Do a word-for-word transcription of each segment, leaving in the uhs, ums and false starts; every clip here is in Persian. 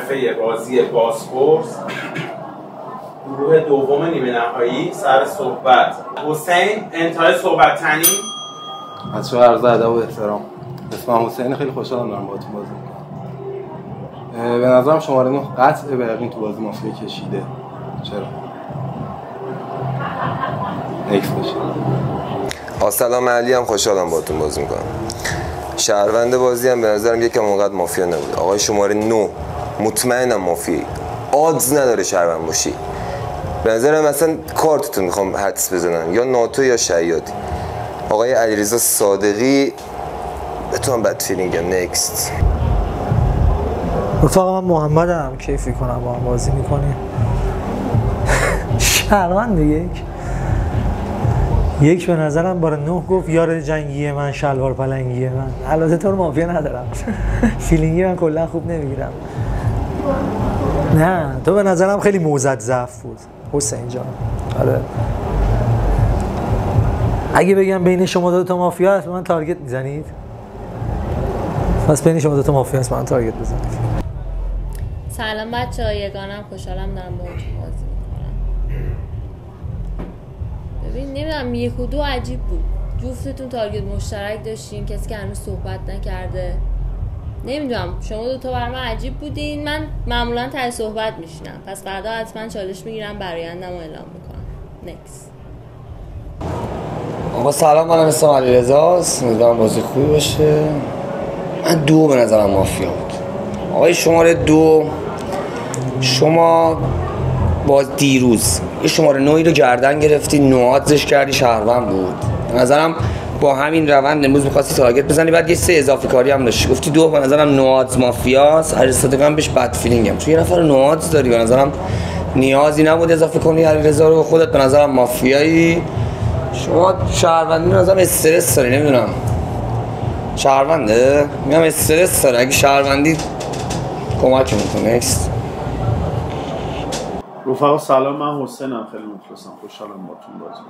معرفه بازی بازپرس، گروه دوم نیمه نهایی. سر صحبت حسین، انتهای صحبت تنی. بچه‌ها عرض ادب و احترام. اسمم حسین، خیلی خوشحالم دارم باهاتون بازی می‌کنم. به نظرم شماره نه قطع به یقین تو بازی مافیا کشیده. چرا؟ نکس باشه. سلام، علی هم خوشحالم باهاتون بازی می‌کنم. شهروند بازی هم به نظرم یکم اونقدر مافیا نبود. آقای شماره نه مطمئنم مافیایی. آدز نداره شهروند باشی. به نظرم اصلا کارتتون میخوام حدس بزنم، یا ناتو یا شیادی. آقای علیرضا صادقی به تو هم بد فیلینگم. نکست. رفاقا من محمدم، کیفی کنم با هم بازی میکنیم. شهروند یک یک به نظرم بار نه گفت یار جنگی من شلوار پلنگی من. البته تو رو مافیا ندارم. فیلینگی من کلا خوب نمیگیرم. نه تو به نظرم خیلی موزت ضعف بود حسین جان. آره اگه بگم بین شما دو تا مافیا هست من تارگت میزنید؟ پس بین شما دو تا مافیا هست من تارگت بزنید. سلام بچه‌ها، یگانم، خوشحالم دارم باهاتون بازی میکنم. ببین نمیدونم یک و دو عجیب بود. جفتتون تارگت مشترک داشتین، کسی که هنوز صحبت نکرده. نمیدونم شما دو تا برام عجیب بودین. من معمولا ته صحبت میشینم، پس فردا حتما چالش میگیرم، برایندم رو اعلام میکنم. نکس. آقا سلام، منم اسمم علیرضاست، امیدوارم بازی خوبی باشه. من دو به نظرم مافیا بود. آقای شماره دو، شما باز دیروز یه شماره نوعی رو گردن گرفتی، نوعاتش کردی، شهروند بود. به نظرم با همین روند امروز می‌خواستی تارگت بزنی، بعد یه سه اضافه کاری هم داشتی، گفتی دو به نظرم نوعات مافیاست. علیرضا هم بهش بد فیلینگم. تو یه نفر نوعات داری، به نظرم نیازی نبود اضافه کنی علیرضا رو. خودت به نظرم مافیایی. شما شهروندی به نظرم استرس داری، نمیدونم شهرونده؟ میگم استرس داره. اگه شهروندی کمک میکنه. نکست. رفقا سلام، من حسینم، خیلی مخلصم، خوشحالم باهاتون بازی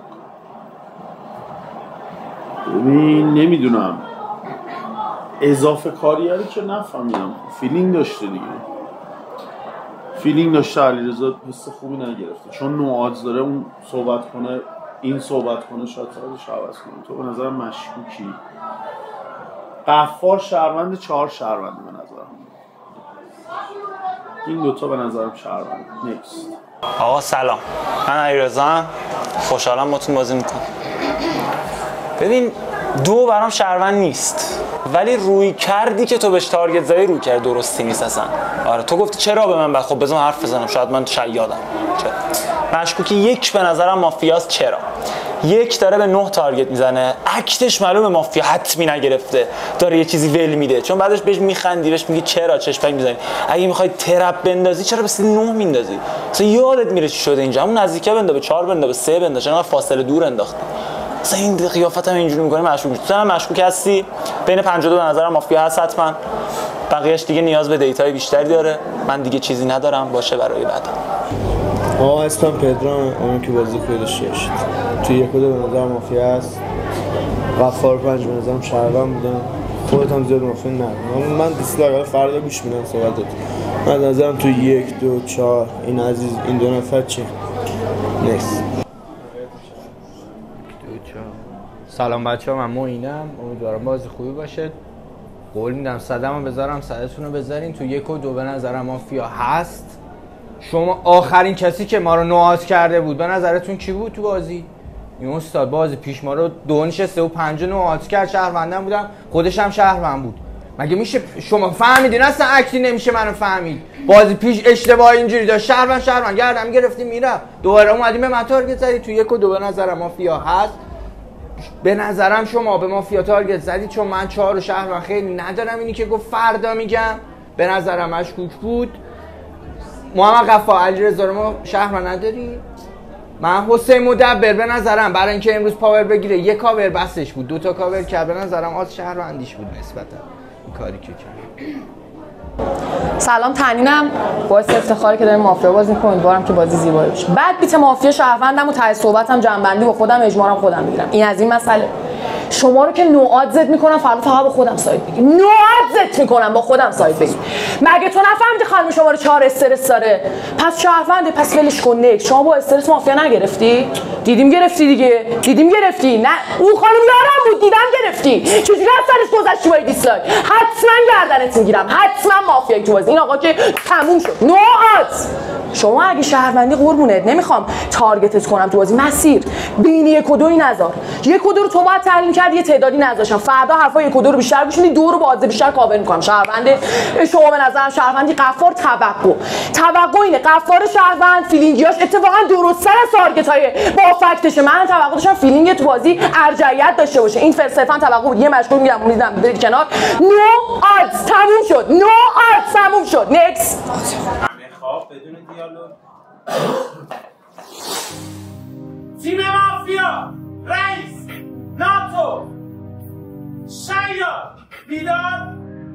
میکنم. ببین نمیدونم اضافه کاری رو که نفهمیدم، فیلینگ داشته دیگه، فیلینگ داشته. علیرضا حس خوبی نگرفته چون نوعات داره، اون صحبت کنه این صحبت کنه شاید سایدش عوض کنه. تو به نظرم مشکوکی. قفار شهروند، چهار شهروند به نظرم. این دوتا به نظرم شهروند. نکست. آقا سلام، من علیرضا، خوشحالم باتون بازی میکنم. ببین دو برام شهروند نیست، ولی روی کردی که تو بهش تارگت زدی روی کرد درستی نیست اصلا. آره تو گفتی چرا به من بعد، خب بذار حرف بزنم، شاید من شیادم. چرا مشکوکی؟ یک به نظرم مافیاست. چرا؟ یک داره به نه تارگت میزنه، اکتش معلومه مافیا حتمی نگرفته، داره یه چیزی ول میده، چون بعدش بهش میخندی، بهش میگی چرا چشمک میزنی. اگه میخوای ترپ بندازی چرا به نه میندازی؟ اصلا یادت میره چی شده اینجا. اون نزدیکه بنده، به چهار بنده، به سه بنده، چون فاصله دور انداخت. اصلا این قیافتم اینجوری میکنه مشکوک میشه. تو هم مشکوک هستی. بین پنجاه و دو به نظرم مافیا هست حتما. بقیه‌اش دیگه نیاز به دیتای بیشتری داره. من دیگه چیزی ندارم، باشه برای بعد. آقا اسمم پدرام، اون که بازی خوبی داشته باشید. توی یک و دو به نظر مافیا هست. غفار پنج به نظرم شهروند بودن. خودت هم زیاد مافیا ندارم. من دیسلایک فردا گوش میدم صحبتات. من نظرم توی یک دو چهار این عزیز این دو نفر چی؟ نکست. سلام بچه ها، من معینم، امیدوارم بازی خوبی باشه. قول میدم صدمو بذارم صدتون رو بذارین. تو یک و دو به نظرم مافیا هست. شما آخرین کسی که ما رو نوعات کرده بود به نظرتون کی بود تو بازی؟ این استاد بازی پیش ما رو دو نشسته و پنج نوعات کرد، شهروندم بودم، خودش هم شهروند بود. مگه میشه شما فهمیدین اصلا اکتی نمیشه منو فهمید؟ بازی پیش اشتباه اینجوری داشت، شهروند شهروند گردم گرفتیم میرم، دوباره اومدیم به من تارگت زدی. تو یک و دو به نظرم مافیا هست. به نظرم شما به مافیا تارگت زدید، چون من چهار و شهروند خیلی ندارم. اینی که گفت فردا میگم به نظرم مشکوک بود. محمد غفار، علیرضا رو ما شهروند نداری؟ من حسین مدبر به نظرم برای اینکه امروز پاور بگیره یک کاور بسش بود، دو تا کاور کرد، به نظرم آز شهروندیش بود نسبتا این کاری که کرد. سلام، تنینم، باعث افتخاره که داریم مافیا بازی می‌کنیم، امیدوارم که بازی زیبایی باشه. بعد بیت مافیا شهروندم و ته صحبتم جنبندی با خودم اجماعم خودم میگیرم. این از این مسئله. شما رو که نوعات زد میکنم فردا فقط با خودم سایت بگیر. نوعات زد میکنم با خودم سایت بگیر. مگه تو نفهمیدی خانم شما رو چهار استرس داره؟ پس شهرونده، پس ولش کن. نک شما با استرس مافیا نگرفتی؟ دیدیم گرفتی دیگه. دیدیم گرفتی. نه اون خانم یارم بود، دیدم گرفتی. چجوری از سرش گذشتی با دیسلایک؟ حتما گردنت میگیرم. حتما مافیایی تو بازی. این آقا که تموم شد. نوعات. شما اگه شهروندی قربونت نمیخوام تارگتت کنم تو بازی. مسیر بین یک و دوی نذار. یک و دو رو تو باید تحلیل کردی، یه تعدادی نذاشتم. فردا حرفای یک و دو رو بیشتر گوش میدی، دو رو با عادت بیشتر کاور میکنم. شهرونده شما به نظرم شهروندی. غفار توقع توقع اینه غفار شهروند فیلینگیاش اتفاقا درست‌تر از تارگت‌های با فکتشه. من توقع داشتم فیلینگ تو بازی ارجحیت داشته باشه. این صرفا توقع بود. یه مشکوک میگم میدم برید کنار. نو آدز تموم شد. نو آدز تموم شد. نکست. خواب بدون دیالوگ. تیم مافیا، رئیس، ناتو، شیاد، بیدار،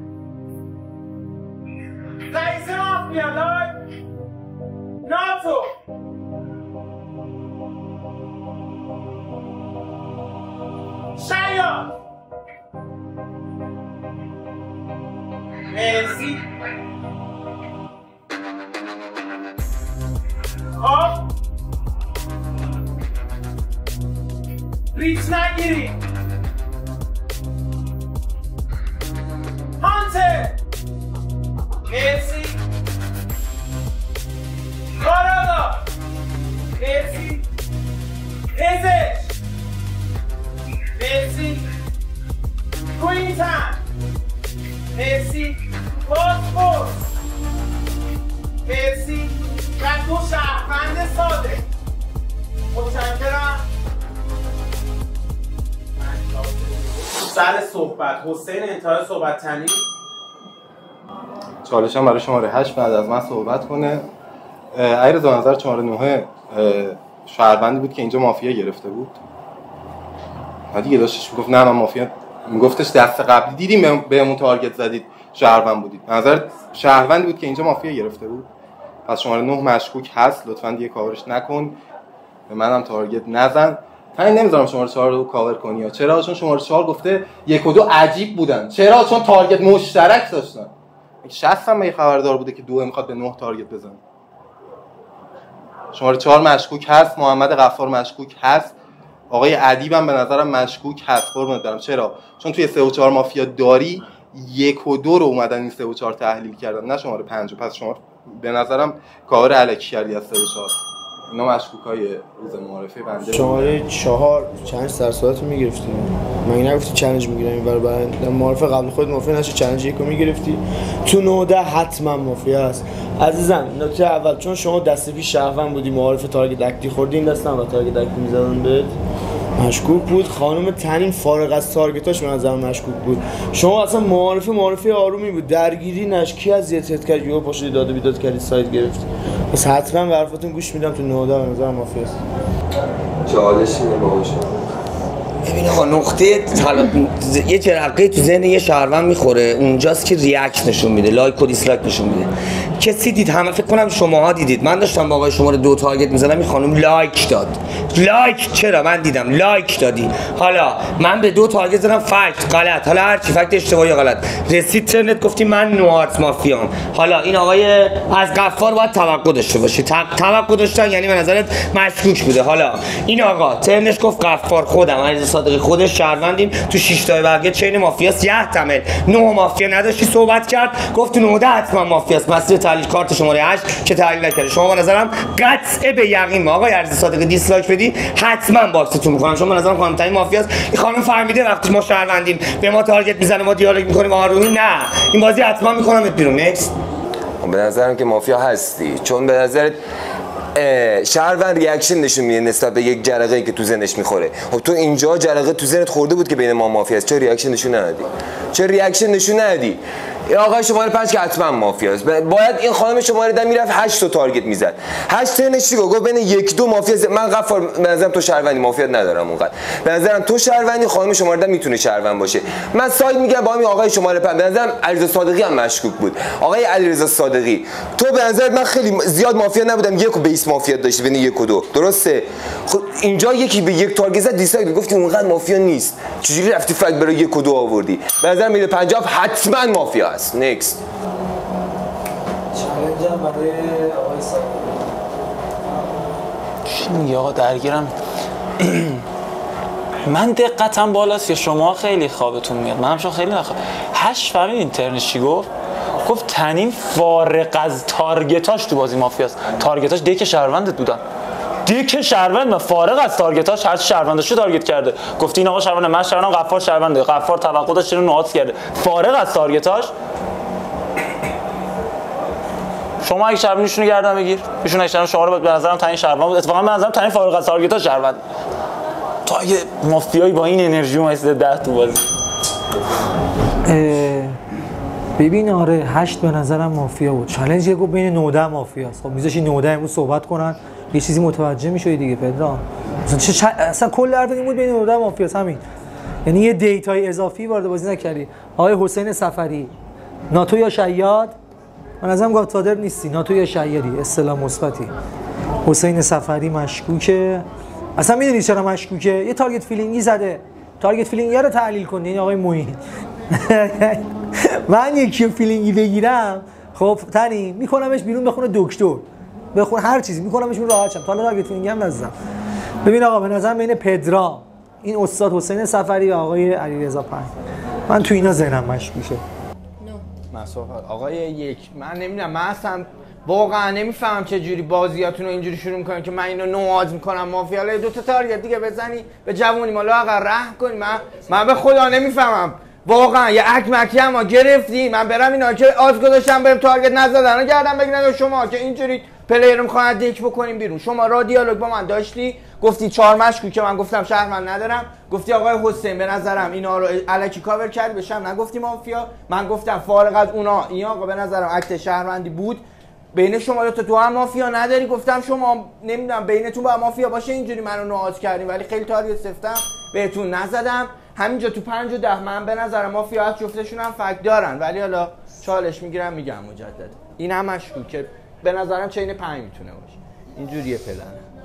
رئیس مافیا لایو، ناتو، شیاد. مرسی. خب ریچ نگیری. هانتر مرسی. کاراگاه مرسی. پزشک مرسی. کوینتن مرسی. پاسپورت مرسی. و تو شهروند ساده. متشکرم. سر صحبت حسین، انتهای صحبت تنی. چالش هم برای شماره هشت بعد از من صحبت کنه. علیرضا نظر شماره نه شهروندی بود که اینجا مافیا گرفته بود. نه دیگه داشتش میگفت نه من مافیا، میگفتش دست قبلی دیدیم بهمون تارگت زدید شهروند بودید. نظر شهروندی بود که اینجا مافیا گرفته بود. پس شماره نه مشکوک هست، لطفاً دیگه کاورش نکن، به منم تارگت نزن. همین نمیذارم شماره چهار رو کاور کنی. یا چرا؟ چون شماره چهار گفته یک و دو عجیب بودن. چرا؟ چون تارگت مشترک داشتن. شصت هم یه خبردار بوده که دو میخواد به نه تارگت بزنه. شماره چهار مشکوک هست، محمد غفار مشکوک هست، آقای ادیب هم به نظرم مشکوک هست. قربونت برم. چرا؟ چون توی سه و چهار مافیا داری، یک و دو رو اومدن این سه و چهار تحلیل کردن، نه شماره پنج. پس شما به نظرم کار الکی کردی از سه و چهار. اینا مشکوکای روز معارفه بنده. شماره چهار چالش سر صحبت رو میگرفتی؟ من نگفتی چالش میگیرم اینور بعد معارفه قبل خود مافیا نشه چالش یکو میگرفتی. تو نوده حتما مافیا هست عزیزم. نکته اول چون شما دست پیش شهروند بودی، معارفه تارگت اکتی خوردی، این دست نباید تارگت اکتی میزدن بهت. مشکوک بود. خانم تنین فارغ از تارگتاش به نظر مشکوک بود. شما اصلا معارفه معارفه آرومی بود، درگیری نش کی از یتت کرد یهو پاشو داد و بیداد کردی سایت گرفتی. پس حتما به حرفاتون گوش میدم. تو نوده به نظر مافیاست. چالش میده باهاش. ببین آقا نقطه طلا... یه جرقه تو ذهن یه شهروند میخوره، اونجاست که ریاکت نشون میده، لایک و دیسلایک نشون میده. کسی دید؟ همه فکر کنم شماها دیدید. من داشتم با آقای شماره دو تارگت میزدم، این خانم لایک داد. لایک چرا؟ من دیدم لایک دادی. حالا من به دو تارگت زدم، فکت غلط، حالا هر چی فکت اشتباهی غلط، رسید ترنت گفتی من نوارت مافیام. حالا این آقای از غفار باید توقع داشته باشی. توقع داشتن یعنی به نظرت مشکوک بوده. حالا این آقا ترنش گفت غفار خودم علیرضا صادقی خودش شهروندیم، تو شش تا بقیه چین مافیاست، یحتمل نه مافیا نداشتی، صحبت کرد گفت تو نه حتما مافیاست. مسیر تحلیل کارت شماره هشت که تحلیل نکردی. شما به نظرم قطع به یقین آقای علیرضا صادقی دیسلایک بدی حتما باکستون میکنم. شما به نظرم خانم تنین مافیاست. این خانم فهمیده وقتی ما شهروندیم به ما تارگت میزنه، ما دیالوگ میکنیم آرومی، نه این بازی حتما میکنمت بیرون. نکست. به نظرم که مافیا هستی، چون به نظرت شهروند ریاکشن نشون میده نسبت به یک جرقه‌ای که تو ذهنش میخوره. خب تو اینجا جرقه تو ذهنت خورده بود که بین ما مافیا است، چرا ریاکشن نشون ندادی؟ چرا ریاکشن نشون ندادی؟ آقای شماره پنج که حتما مافیاست. باید این خانم شماره ده میرفت هشت تا تارگت میزد. هشت ترنش چی گفت؟ بین یک دو مافیا. من غفار به نظرم تو شهروندی، مافیا ندارم اونقدر. به نظرم تو شهروندی، خانم شماره ده میتونه شهروند باشه. من ساید میگم با همین آقای شماره پنج. به نظرم علیرضا صادقی هم مشکوک بود. آقای علیرضا صادقی تو به نظر من خیلی زیاد مافیا نبودم، یک و بیس مافیا داشتی بین یک و دو. درسته؟ خب اینجا یکی به یک تارگت زد دیسلایک گفتی اونقدر مافیا نیست. چجوری رفتی فکت برای یک و دو آوردی؟ به نظر میاد پنجاه حتما مافیا است. نکست. چالش هم برای آقای صادقی. چی میگه آقا؟ درگیرم. من دقتم بالاست یا شما خیلی خوابتون میاد؟ منم چون خیلی نخواب. هشت فهمید اینترنش چی گفت؟ گفت تنین فارغ از تارگتاش تو بازی مافیاست. تارگتاش دیک شهروندت بودن. دیک شهروند من فارغ از تارگتاش هر شهرونداشو تارگت کرده. گفت این آقا شهروند، من شهروندم، غفار شهرونده. غفار توقع داشت اینو نوعاز کرده. فارغ از تارگتاش شما اگه شهروندیشونو گردن بگیر. ایشون اگه شما رو به نظرم تنین شهروند بود. اتفاقا به نظرم تنین فارغ از تارگتاش شهروند. تو اگه مافیایی با این انرژی اومد ده تو بازی. ببین آره هشت به نظرم مافیا بود. چالش گفت بین نوده مافیاست. خب میذاشی نوده امروز صحبت کنن یه چیزی متوجه میشوی دیگه پدرام. اصلا چه چ... اصلا کل حرف این بود بین نوده مافیاست همین. یعنی یه دیتای اضافی وارد بازی نکردی. آقای حسین صفری ناتو یا شیاد؟ من ازم گادفادر نیستی، ناتو یا شیادی، اصطلاح مثبتی. حسین صفری مشکوکه. اصلا میدونی چرا مشکوکه؟ یه تارگت فیلینگی زده. تارگت فیلینگی رو تحلیل کن. این آقای موین من یکی فیلینگی بگیرم خب تنی میکنمش بیرون بخونه دکتر بخون هر چیزی میکنمش بیرون راحت شم. تا حالا تارگت فیلینگی هم نزدم. ببین آقا به نظر بین پدرام این استاد حسین صفری و آقای علیرضا پنج من تو اینا ذهنم مشکوکه. آقای یک من نمیدونم، من اصلا واقعا نمیفهمم چه جوری بازیاتون رو اینجوری شروع میکنن که من اینو نوآز میکنم مافیا دو تا تارگت دیگه بزنی به جوونی مالا آقا رحم کنی. من من به خدا نمیفهمم واقعا. یه اک مکی هم گرفتی من برم اینا که آز گذاشتم بهم تارگت نزدن و گردن بگیرن شما که اینجوری پلیر رو میخوان دک بکنیم بیرون. شما را دیالوگ با من داشتی گفتی چهار مشکوک که من گفتم شهروند ندارم. گفتی آقای حسین به نظرم اینا رو الکی کاور کردی بشم نگفتی مافیا. من گفتم فارغ از اونا این آقا به نظرم اکت شهروندی بود. بین شما دو تا تو هم مافیا نداری. گفتم شما نمیدونم بینتون با مافیا باشه اینجوری منو نواز کردین ولی خیلی تارگت سفتم بهتون نزدم. همینجا تو پنج و ده من به نظر مافیا از جفتشون هم فکت دارن ولی حالا چالش میگیرم میگم مجدد این هم مشکوکه. به نظرم چین پنج میتونه باشه. اینجوریه پلنه.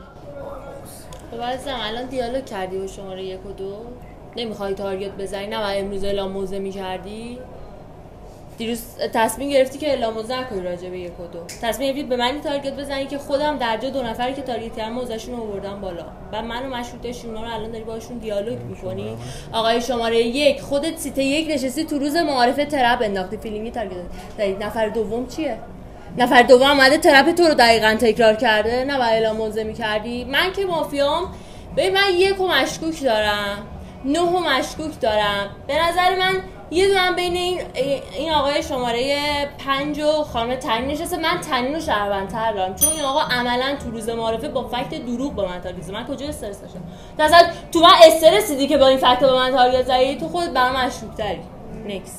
خب عزیزم الان دیالوگ کردی با شماره یک و دو نمیخوای تارگت بزنی؟ نه و امروز اعلام موضع میکردی؟ دیروز تصمیم گرفتی که اعلام موضع نکنی راجع به یک و دو. تصمیم گرفتی به من تارگت بزنی که خودم در جا دو نفری که تارگت کردن موضعشون رو آوردم بالا. و منو مشروط داشتی اونا رو الان داری باشون دیالوگ میکنی. آقای شماره یک خودت سیت یک نشستی تو روز معارفه ترپ انداختی فیلینگی تارگت زدی. نفر دوم چیه؟ نفر دوم اومده ترپ تو رو دقیقاً تکرار کرده. نه و اعلام موضع میکردی. من که مافیام ببین من یک و مشکوک دارم نه و مشکوک دارم. به نظر من یه دونم بین این این آقای شماره پنج و خانم تنین نشسته. من تنین رو شهروندتر دارم چون این آقا عملا تو روز معارفه با فکت دروغ به من تارگت زد. من کجا استرس داشتم؟ مثلا تو من استرس دیدی که با این فکت به من تارگت زدی. تو خودت برام مشکوک‌تری. نکس.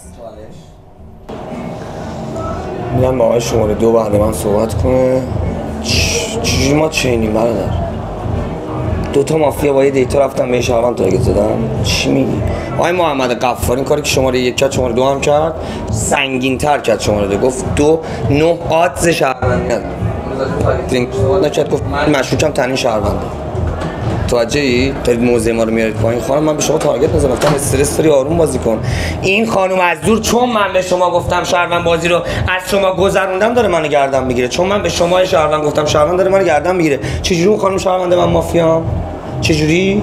میگم با آقای شماره دو بعد من صحبت کنه. چجوری ما چینیم برادر؟ دو تا مافیا با یه دیتا رفتن به شهروند تارگت زدن. چی میگی؟ آقای محمد غفار این کاری که شماره یک کرد شماره دو هم کرد سنگین تر کرد. شماره دو گفت دو نه آدز شهروند نکرد. گفت من مشکوکم تنین شهرونده. توجهی؟ دارید موضع ما رو میارید پایین. خانم من به شما تارگت نزدم گفتم استرس داری آروم بازی کن. این خانم از دور چون من به شما گفتم شهروند بازی رو از شما گذروندم داره منو گردن میگیره. چون من به شما شهروند گفتم شهروند داره منو گردن میگیره. چجوری اون خانم شهرونده من مافیام؟ چجوری؟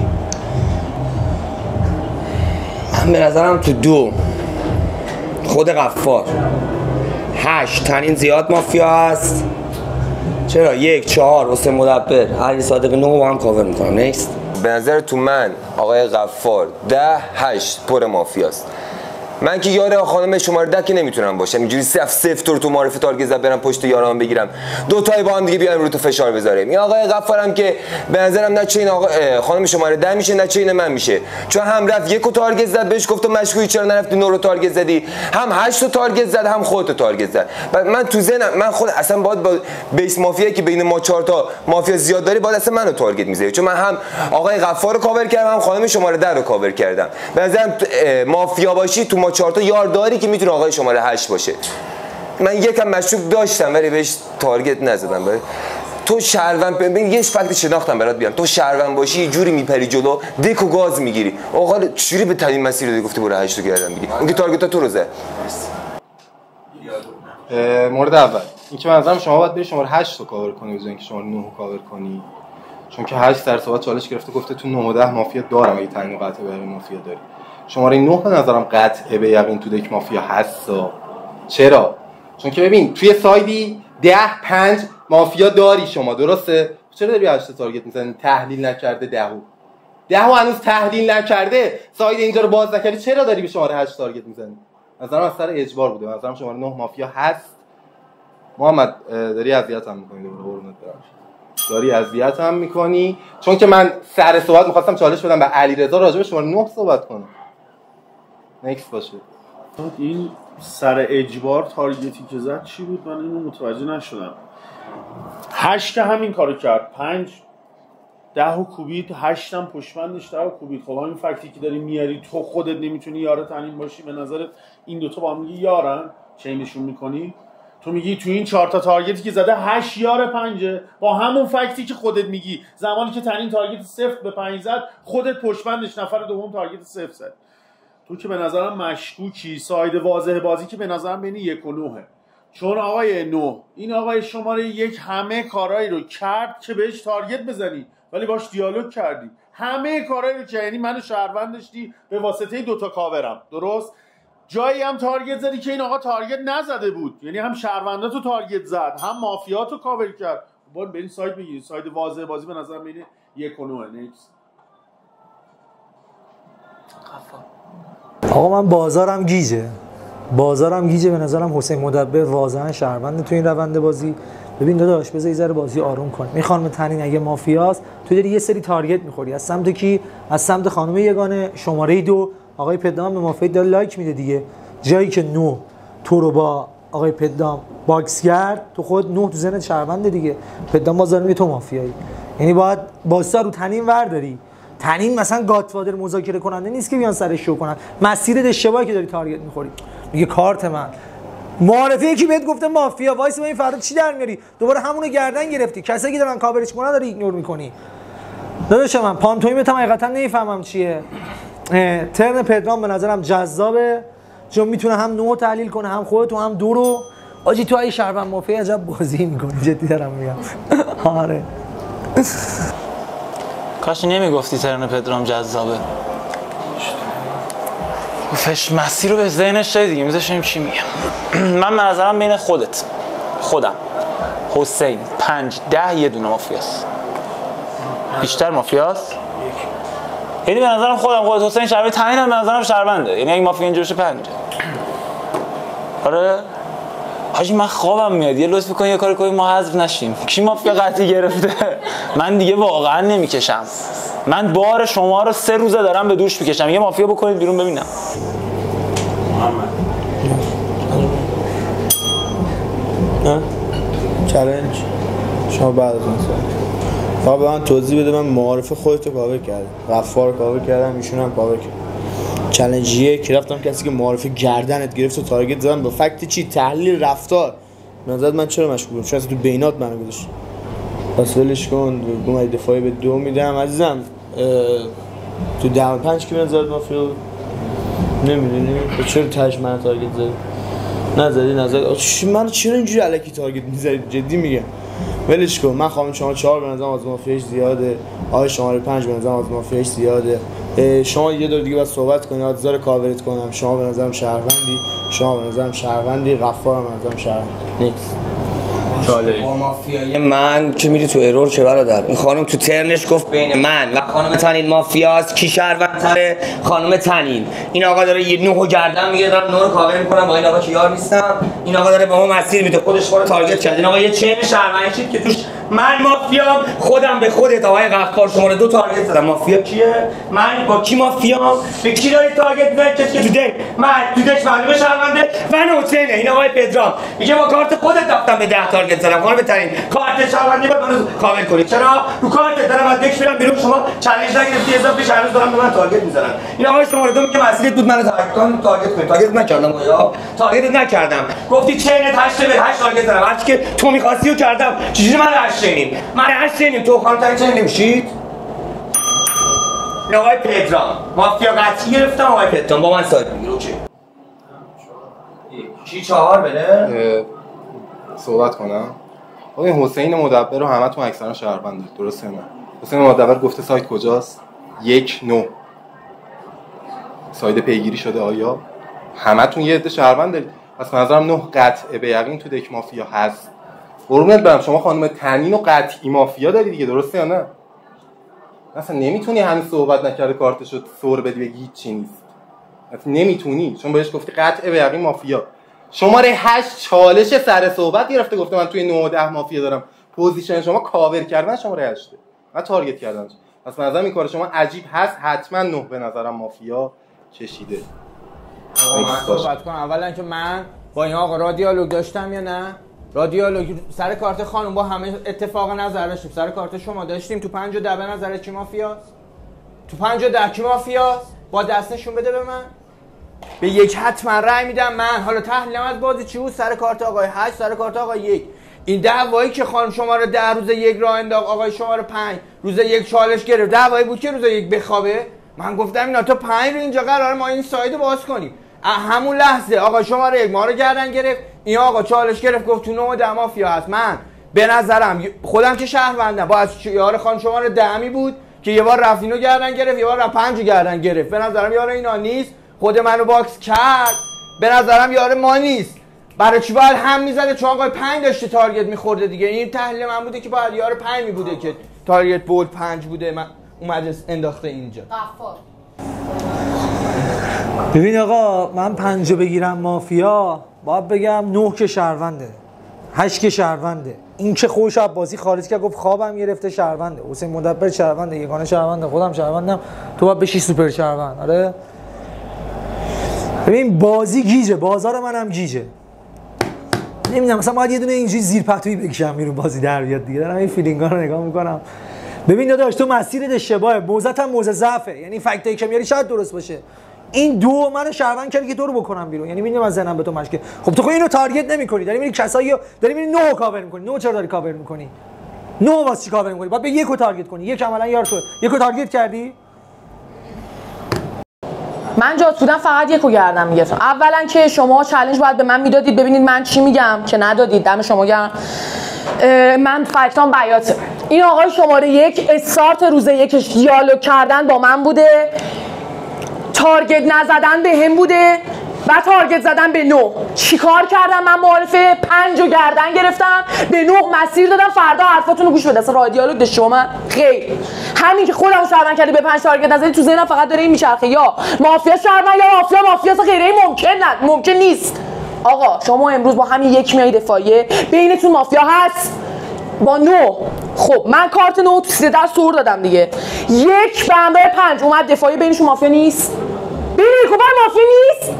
من به نظرم تو دو خود غفار هشت تنین زیاد مافیا هست. چرا؟ یک چهار حسین مدبر علی صادقی نه با هم کاور میکنم. نکست. به نظر تو من آقای غفار ده هشت پر مافیاست. من که یار خانم شماره ده که نمیتونم باشم اینجوری صفر صفر تو تو معرفی تارگت زد برم پشت یارام بگیرم دو تای با هم دیگه بیایم رو تو فشار بذاریم. این آقای غفارم که به نظرم نه چین آقا خانم شماره ده میشه نه چین من میشه، چون هم رفت یکو تارگت زد بهش گفتم مشکوکی چرا نرفتی نو رو تارگت زدی، هم هشت رو تارگت زد هم خودت تارگت زد. من تو ذهنم من خود اصلا باید با بیس مافیا که بین ما چهار تا مافیا زیاد داری باید اصلا منو تارگت میزنی، چون من هم آقای غفار رو کاور کردم هم خانم شماره ده رو کاور کردم. به نظرم مافیا باشی تو ما چهار تا یار داری که میتونه آقای شماره هشت باشه. من یکم مشکوک داشتم ولی بهش تارگت نزدم. برای تو شهروند ببین یه فکت شناختم برات بیام، تو شهروند باشی یه جوری میپری جلو دکو گاز میگیری. آقا چوری به ترین مسیر رو گفتی برو هشت رو گردن بگیر. اون که تارگت تو رو زد. مورد اول اینکه منظرم شما باید بری شماره هشت رو کاور کنی بزنین که شماره نه رو کاور کنی، چون که هشت سر صحبت چالش گرفته گفته تو نه و ده مافیا دارم، اگه تعیین قطعه به مافیا داری. شماره نه به نظرم قطعه به یقین تو دک مافیا هستا. چرا؟ چون که ببین توی سایدی ده پنج مافیا داری شما، درسته؟ چرا داری هشت تارگت میزنی؟ تحلیل نکرده دهو دهو هنوز تحلیل نکرده ساید اینجا رو باز نکردی، چرا داری به شماره هشت تارگت میزنی؟ نظرم از سر اجبار بوده. نظرم شماره نه مافیا هست. محمد داری اذیت هم میکنی، دوباره قربونت برم، داری اذیت هم میکنی، چون که من سر صحبت میخواستم چالش بدم به علیرضا راجع به شماره نه صحبت کنم. نکس باشه. این سر اجبار تارگتی که زد چی بود؟ من اینو متوجه نشدم. هشت که همین کارو کرد، پنج ده و کوبید، هشتم پشمندش ده و کوبید. خب همین فکتی که داری میاری تو خودت نمیتونی یار تنین باشی، به نظرت این دوتا با هم میگی یارن چینشون میکنی؟ تو میگی تو این چهار تا تارگتی که زده هشت یار پنجه، با همون فکتی که خودت میگی زمانی که تنین تارگت صفر به پنج زد خودت پشمندش نفر دوم تارگت صفر زد. تو که به نظرم مشکوکی. ساید واضح بازی که به نظرم بین یک و نوه، چون آقای نو این آقای شماره یک همه کارهایی رو کرد که بهش تارگت بزنی ولی باش دیالوگ کردی، همه کارهایی رو که یعنی منو شهروند داشتی به واسطه دوتا کاورم، درست؟ جایی هم تارگت زدی که این آقا تارگت نزده بود، یعنی هم شهرونداتو تارگت زد هم مافیاتو کاور کرد. باید برین ساید بگیرید. ساید واضح بازی به نظرم بین یک و نوه. نیکس. آقا من بازارم گیجه بازارم گیجه به نظرم حسین مدبر واضحا شهرونده تو این روند بازی. ببین داداش بذار یه ذره بازی آروم کن. میخوام تنین اگه مافیاست تو داری یه سری تارگت میخوری از سمت کی؟ از سمت خانم یگانه شماره دو آقای پدرام به مافیا داره لایک میده دیگه. جایی که نو تو رو با آقای پدرام باکس کرد تو خود نه تو ذهنت شهرونده دیگه. پدرام بازار میگه تو مافیایی، یعنی باید بازار رو تنین ورداری. تنین مثلا گاتفادر مذاکره کننده نیست که بیان سرش شو کنن. مسیرت اشتباهی که داری تارگت میخوری. میگه کارت من معرفه یکی بهت گفته مافیا وایس این فردا چی در میاری؟ دوباره همونو گردن گرفتی. کسایی که دارن کاورش کنن داری ایگنور میکنی. داداش من پانتومیمت هم حقیقتا نمیفهمم چیه. ترن پدرام به نظرم جذابه چون میتونه هم نو تحلیل کنه هم خودت و هم دو رو. آجی تو ای شهروند مافیا عجب بازی میکنی، جدی دارم میگم. آره کاش نمیگفتی ترن پدرام جذابه. فش مسیر رو به ذهنش داری دیگه. میذاشیم چی میگم. من به نظرم بین خودت خودم حسین پنج ده یه دونه مافیاست. بیشتر مافیاست؟ یعنی به نظرم خودم خودت حسین شهروند تنین هم به نظرم شهرونده. یعنی اگه مافیا اینجا بشه پنج. آره حاجی من خوابم میاد. یه لطف کن یه کاری کنیم ما حذف نشیم. کی مافیا قطعی گرفته؟ من دیگه واقعا نمیکشم. من بار شما رو سه روزه دارم به دوش میکشم. یه مافیا بکنید بیرون ببینم. محمد نه چالش شما بعد از اون سوال فقط به من توضیح بده. من معارف خودتو کاور کردم، غفار کاور کردم، ایشون هم کاور کردم. چالنجیه که رفتم کسی که معارفه گردنت گرفت و تارگت زدم با فکت چی؟ تحلیل رفتار. به نظرت من چرا مشغولم؟ چون تو بینات منو گذاشت. پس ولش کن. گم دفاعی به دو میدم عزیزم. تو ده و پنج که به نظرت مافیا نمیدونی چرا تاش من تارگت زدی؟ نزدی نزدی من چرا اینجوری الکی تارگت میزنی؟ جدی میگم ولش کن. من خواهم شما چهار به نظرم از مافیاش زیاده، آقای شماره پنج به نظرم از مافیاش زیاده. شما یه دور دیگه باید صحبت کنید. آدزار کاورت کنم. شما به نظرم شهروندی، شما به نظرم شهروندی، غفارم به نظرم شهروندی. نیکس. با مافیای من که میری تو ایرور که برادر. این خانم تو ترنش گفت بین من و خانم تنین مافیاست، کی شهروندتره؟ خانم تنین. این آقا داره یه نوحو گردن میگیره، دارم نوح رو کاور میکنم، با این آقا که یار نیستم. این آقا داره به ما مسیر میده، خودش ما رو تارگت کرد. این آقا یه چین شهروندی شد که توش من مافیام، خودم به خودت آقای غفار شماره دو تارگت زدم. مافیا کیه؟ من با کی مافیام؟ به کی داری تارگت میزنی؟ کسی که تو دک من تو دک معلومه شهرونده و حسینه. این آقای پدرام میگه با کارت خودت رفتم به ده تارگت زدم. خانم بترین کارت شهروندی بعد منو کاور کنی. چرا؟ رو کارت دارم از دک میرم بیرون، شما چالش نگرفتی، اضافه پیش هنوز دارم به من تارگت میزنن. این آقای شماره دو میگه مسئولیت بود منو تارگت کنم، تارگت کنی. تارگت نکردم یا تارگت نکردم. گفتی چینت هشت به هشت تارگت زدم. هرچی که تو می‌خواستی رو کردم. چجوری من هشت چینیم؟ من هشت چینیم، تو خانم ترین چین نمیشید؟ آقای پدرام مافیا قطعی گرفتم. آقای پدرام با من ساید میگیره. اوکی چی چهار بده؟ صحبت کنم. این حسین مدبر رو همتون اکثرا شهروند دارید، درسته نه؟ حسین مدبر گفته سایت کجاست؟ یک نو ساید پیگیری شده. آیا همتون یه عده شهروند دارید؟ پس نظرم نه قطعه به یقین تو دک مافیا هست. قربونت برم، شما خانم تنین و قطعی مافیا داری دیگه، درسته یا نه؟ اصلا نمیتونی همین صحبت نکرده کارتشو سر بدی بگی هیچ چی نیست. اصلا نمیتونی، چون بهش گفتی قطعه به یقین مافیا. شماره هشت چالش سر صحبت گرفته گفته من توی نه و ده مافیا دارم. پوزیشن شما کاور کردن شماره هشت و تارگت کردن. پس به نظرم این کار شما عجیب هست. حتما نه به نظرم مافیا کشیده. من صحبت کنم. اولا که من با این آقا را دیالوگ داشتم یا نه؟ را دیالوگ سر کارت خانم با همه اتفاق نظر داشتیم. سر کارت شما داشتیم. تو پنج و ده به نظر چی مافیاست؟ تو پنج و ده کی مافیاست؟ با دست نشون بده به من. به یک حتما رأی میدم من. حالا تحلیلم از بازی چی بود؟ سر کارت آقای هشت، سر کارت آقای یک. این دعوایی که خانم شماره ده روز یک راه انداخت، آقای شماره پنج روز یک چالش گرفت، دعوایی بود که روز یک بخوابه. من گفتم اینا تا پنج رو اینجا قراره ما این سایدو باز کنیم. همون لحظه آقا شماره یک ما رو گردن گرفت. این آقا چالش گرفت گفت تو نه و ده مافیا هست. من به نظرم خودم که شهروندم با از یار خانم شماره ده می بود که یه بار رفت اینو گردن گرفت، یه بار رفت پنج گردن گرفت. به نظرم یار اینا نیست. خود منو باکس کرد. به نظرم یار ما نیست. برای چی باید هم میزده؟ چون آقای پنج داشته تارگت میخورده دیگه. این تحلیل من بوده که باید یار پنج می بوده که تارگت بولد پنج بوده، من اومده انداخته اینجا. ببین آقا، من پنجو بگیرم مافیا باید بگم نه که شهرونده، هشت که شهرونده. این که خودش از بازی خارج کرد گفت خوابم گرفته شهرونده. حسین مدبر شهرونده، یگانه شهرونده، خودم شهروندم، تو باید بشی سوپر شهروند. آره ببین بازی گیجه، بازار منم گیجه. نمیدونم مثلا باید یه دونه اینجوری زیر پتویی بکشم بیرون بازی در بیاد دیگه. دارم این فیلینگا رو نگاه میکنم. ببین داداش تو مسیرت اشتباهه، موزت هم موزه ضعفه. یعنی فکتایی که میاری شاید درست باشه. این دو منو شهروند کرد که تو رو بکنم بیرون. یعنی میدونم از ذهنم به تو مشکل. خب تو خب اینو تارگت نمی‌کنی، داری میری کسایی رو داری میری نو کاور می‌کنی. نو چرا داری کاور می‌کنی؟ نو واسه چی کاور می‌کنی؟ بعد به یکو تارگت کنی. یک عملاً یار تو. یکو تارگت کردی؟ من جات بودم فقط یکو گردم میگرفتم. اولا که شما چالش باید به من میدادید ببینید من چی میگم که ندادید. دم شما گرم. من فکتام بیاته. این آقای شماره یک استارت روز یکش دیالوگ کردن با من بوده، تارگت نزدن به هم بوده و تارگت زدن به نو. چیکار کردم من؟ معارفه پنج رو گردن گرفتم، به نو مسیر دادم فردا حرفاتون رو گوش بده. اصلا راه دیالوگ داشت شما؟ من خیر. همین که خودمو شهروند کردی به پنج تارگت نزدی تو ذهنم فقط داره این میچرخه یا مافیا شهروند یا مافیا مافیا. اصلا غیره ممکن نه، ممکن نیست. آقا شما امروز با همین یک میای دفاعیه، بینتون مافیا هست با نو. خب من کارت نو تو سیده دست سور دادم دیگه. یک به همراه پنج اومد دفاعی، بینشون مافیا نیست. بین یک و پنج مافیا نیست.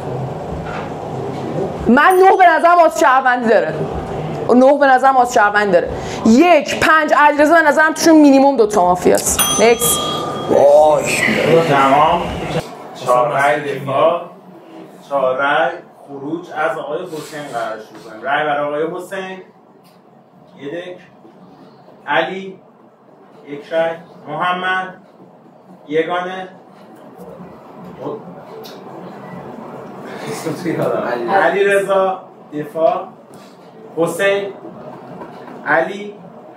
من نه به نظرم از شهروندی داره. نه به نظرم از شهروندی داره. یک پنج علیرضا به نظرم توشون مینیمم دو تا مافیاست. نکس. وای تمام. چهار رای دفاع، چهار رای خروج از آقای حسین قرار شروع کنیم. رای برای آقای حسین یک دک، علی یک رای، محمد یگانه، علی رضا دفاع، حسین، علی،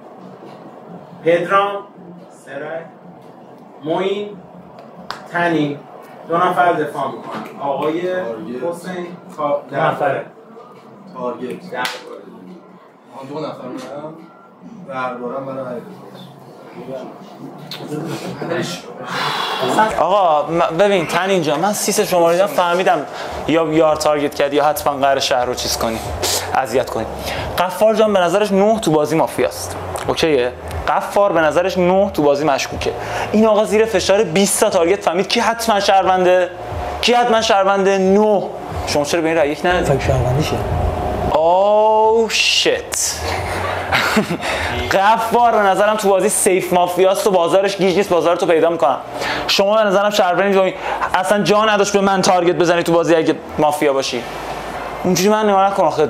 پدرام سه رای، معین، تنین دو نفر دفاع میکنن. آقای حسین دو نفره تارگت. دو نفر بودم دربارم برای آقا ببین تن اینجا من سیس شما رو دیدم فهمیدم یا یار تارگت کردی یا حتما قرار شهر رو چیز کنی اذیت کنی. غفار جان به نظرش نه تو بازی مافیاست. اوکیه؟ غفار به نظرش نه تو بازی مشکوکه. این آقا زیر فشار بیست تا تارگت فهمید کی حتما شهرونده؟ کی حتما شهرونده؟ نه. شما چرا به این رأی یک ندید؟ فکر شهروندیشه. اوه شت. غفار به نظرم تو بازی سیف مافیاست و بازارش گیج نیست، بازار تو پیدا میکنم. شما به نظرم شهروندی اصلا جا نداشت به من تارگت بزنی تو بازی اگه مافیا باشی. اونجوری من نگاه نکن آخه.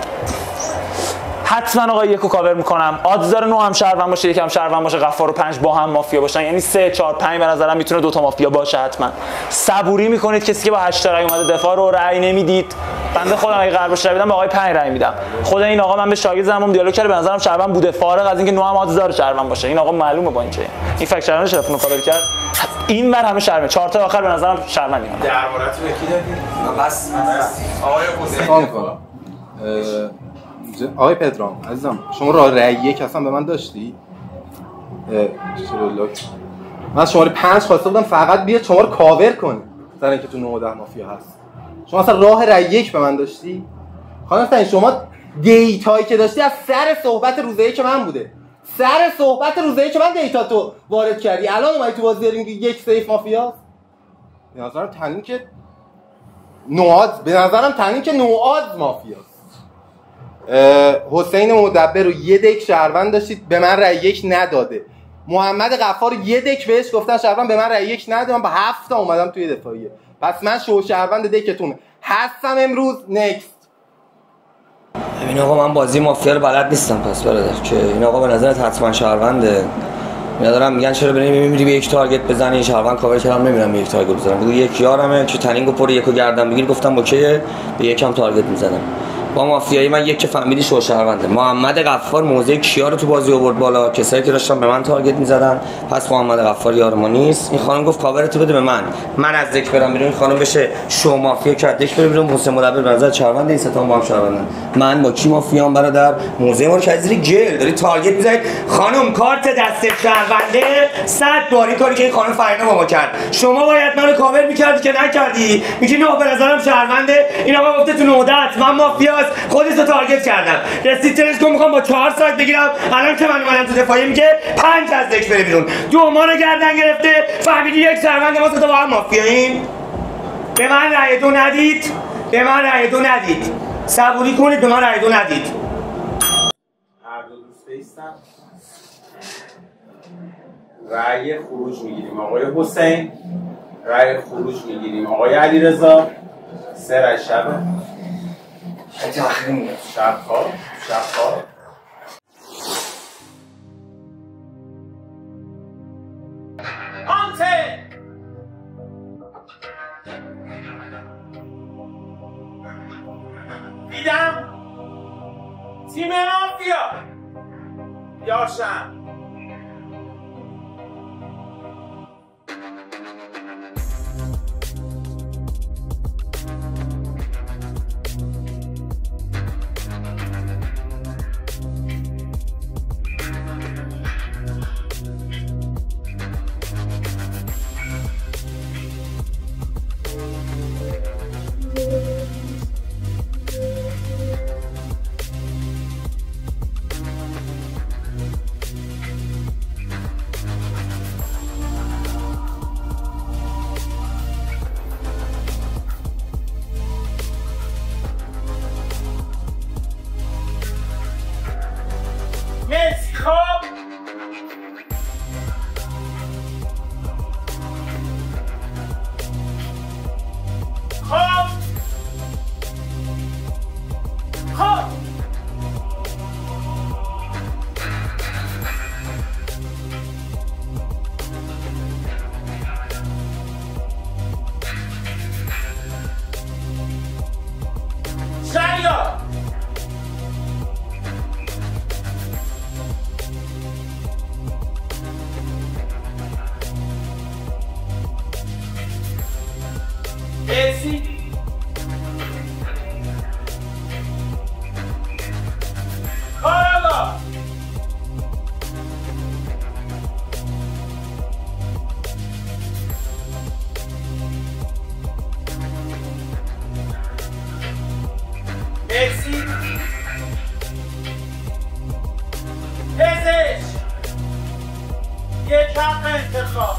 حتما آقا یکو کاور میکنم. آدز داره نو هم شهروند باشه، یکم شهروند باشه، غفار و پنج با هم مافیا باشن. یعنی سه چهار پنج به نظرم میتونه دو تا مافیا باشه حتما. صبوری میکنید کسی که با هشت تا رای اومده دفاع رو رای نمیدید. بنده خودم اگه قرار باشه بدم با آقای پنج رای میدم. خود این آقا من به شاگرد زدم دیالوگ کرد به نظرم شهروند بوده، فارغ از اینکه نو هم آدز داره شهروند باشه. این آقا معلومه با این چه. این فکت شهروند شرفونو کاور کرد. این بر همه شهروند. چهار تا آخر به نظرم شهروند میاد. دربارت به کی دادی؟ بس آقای حسین کنم. آقای پدرام عزیزم شما راه رأی یک اصلا به من داشتی؟ من شماره پنج خواسته بودم فقط بیاد شما رو کاور کنی در اینکه تو نه و ده مافیا هست. شما اصلا راه رأی یک به من داشتی؟ خانم سعید شما دیتایی که داشتی از سر صحبت روزه که من بوده. سر صحبت روزه که من دیتا تو وارد کردی. الان اومدی تو بازی داری میگی یک سیف مافیاست؟ به نظرم تنین که نواد به نظرم تنین که نواد مافیاست. حسین مدبر رو یه دک شهروند داشتید به من رأی یک نداده. محمد غفار رو یه دک بهش گفتن شهروند به من رأی یک نداده. من با هفت تا اومدم توی دفاعیه. پس من شو شهروند دکتون هستم امروز. نکست. ببین آقا من بازی مافیا رو بلد نیستم پس برادر که این آقا به نظرت حتما شهرونده. میادارم میگن چرا بریم میری به یک تارگت بزنی شهروند کاور کردم نمیرم به یک تارگت بزنم. بگو یک یارمه که تنینگو پر یکو گردن بگیر گفتم اوکیه به یکم تارگت میزنم. با مافیایی من یک که فهمیدی شو شهرونده. محمد غفار موزه کیا رو تو بازی آورد بالا؟ کسایی که داشتن به من تارگت میزدن. پس محمد غفار یار ما نیست. این خانم گفت کاورتو بده به من، من از دک برم بیرون. این خانم بشه شو مافیا که از دک بره بیرون. حسین مدبر به نظر شهرونده، این ستا با هم شهروندن. من با کی مافیام برادر؟ موزه ما رو که زیر گل داری تارگت میزنید. خانم کارت دست شهرونده صد بار این کاری که این خانم فرینا با ما کرد. شما باید منو کاور میکردی که نکردی. میگی نه به نظرم شهرونده. این آقا گفته تو نودت من مافیا خودش رو تارگت کردم. رسید ترش که میخوام با چهار ساعت بگیرم. الان که من اومدم تو دفاعی میگه پنج از دک بره بیرون. دو ما رو گردن گرفته. فهمیدی یک شهروند ما تو با هم مافیاییم. به من رأی دو ندید. به من رأی دو ندید. صبوری کنید به من رأی دو ندید. هر دو دوست بیستن. رأی خروج میگیریم آقای حسین. رأی خروج میگیریم آقای علیرضا. سه رأی شبه. شب خواب شب خواب آنته دیدم تیم مافیا یاشم کار حق انتخاب.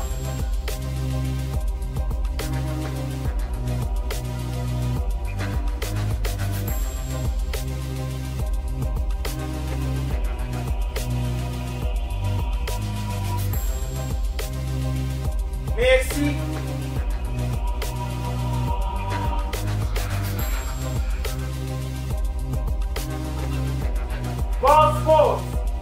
مرسی. پاسپورت.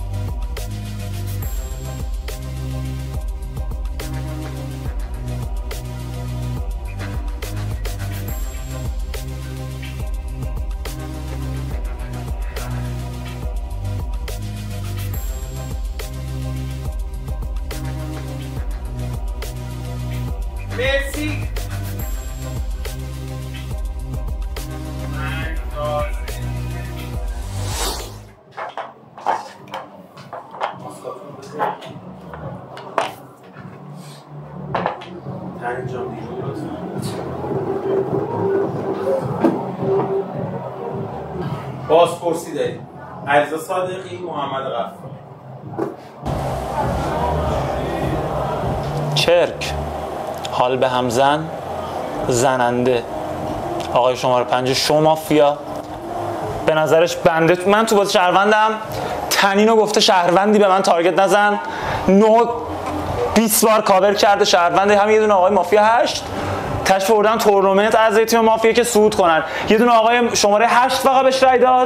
مرسی. انجام دیروز بازپرسی داریم. علیرضا صادقی، محمد غفار. چرک، حال به همزن، زننده، آقای شماره پنج شو مافیا. به نظرش بنده من تو بازی شهروندم، تنینو گفته شهروندی به من تارگت نزن، نو بیست بار کاور کرده شهرونده، همین یه دونه آقای مافیا هشت تشریف بردن تورنمنت از تیم مافیا که صعود کنن، یه دونه آقای شماره هشت فقط بهش رای داد.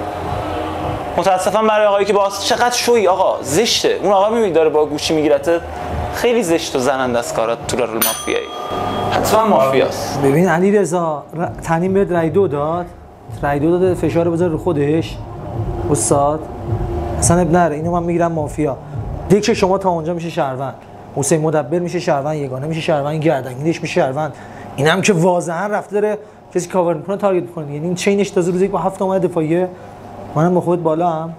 متاسفم برای آقایی که باز چقدر شوی آقا، زشته. اون آقا میبینی داره با گوشی میگیرته، خیلی زشت و زننده است کارات تو رول مافیایی، حتما مافیاست. ببین علیرضا تنین بهت رای دو داد، رای دو داده فشار بذاره رو خودش استاد، اصلا اب نره، اینو من میگیرم مافیا. دیگه شما تا اونجا میشه شهروند، حسین مدبر میشه شهروند، یگانه میشه شهروند، گردنگیرش میشه شهروند، اینم که واضحا رفته داره کسی کاور میکنه تارگت میکنه. یعنی این چینش تازه روز یک با هفت اومد دفاعیه، منم با خود بالا هم.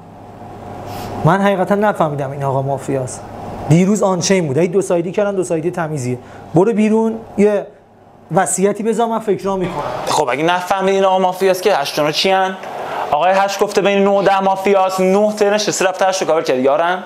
من حقیقتا نفهمیدم این آقا مافیاست. دیروز آن چین بود، دو سایدی کردن، دو سایدی تمیزیه. برو بیرون یه وصیتی بذار، من فکرام میکنم. خب اگه نفهمید این آقا مافیاست که هشتونا چی ان؟ آقای هشت گفته بین نه و ده مافیاست، نه ترنش رسید رفته هشت رو کاور کرد. یارم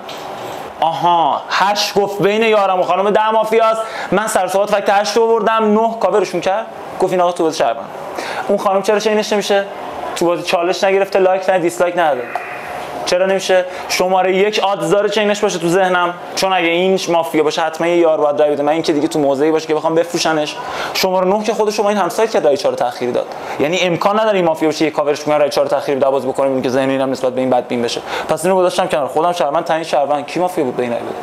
آها هشت گفت بین یارم و خانم ده مافیاست، من سر صحبت فکت هشت رو آوردم، نه کاورشون کرد، گفت این آقا تو بازی شهروند. اون خانم چرا چینش نمیشه؟ تو بازی چالش نگرفته، لایک نه دیسلایک نداده، چرا نمیشه؟ شماره یک آدز داره چینش باشه تو ذهنم، چون اگه این مافیا باشه حتما یه یار باید رای بده، من این که دیگه تو موضعی باشه که بخوام بفروشنش. شماره نه که خود شما این همسایت کرد رای چهار تأخیری داد، یعنی امکان نداره این مافیا باشه یه کاورش کنه رای چهار تأخیری باز بکنیم، این که ذهن اینم نسبت به این بد بین بشه. پس اینو گذاشتم کنار، خودم شهروند تعیین شهروند، کی مافیا بود بین بده؟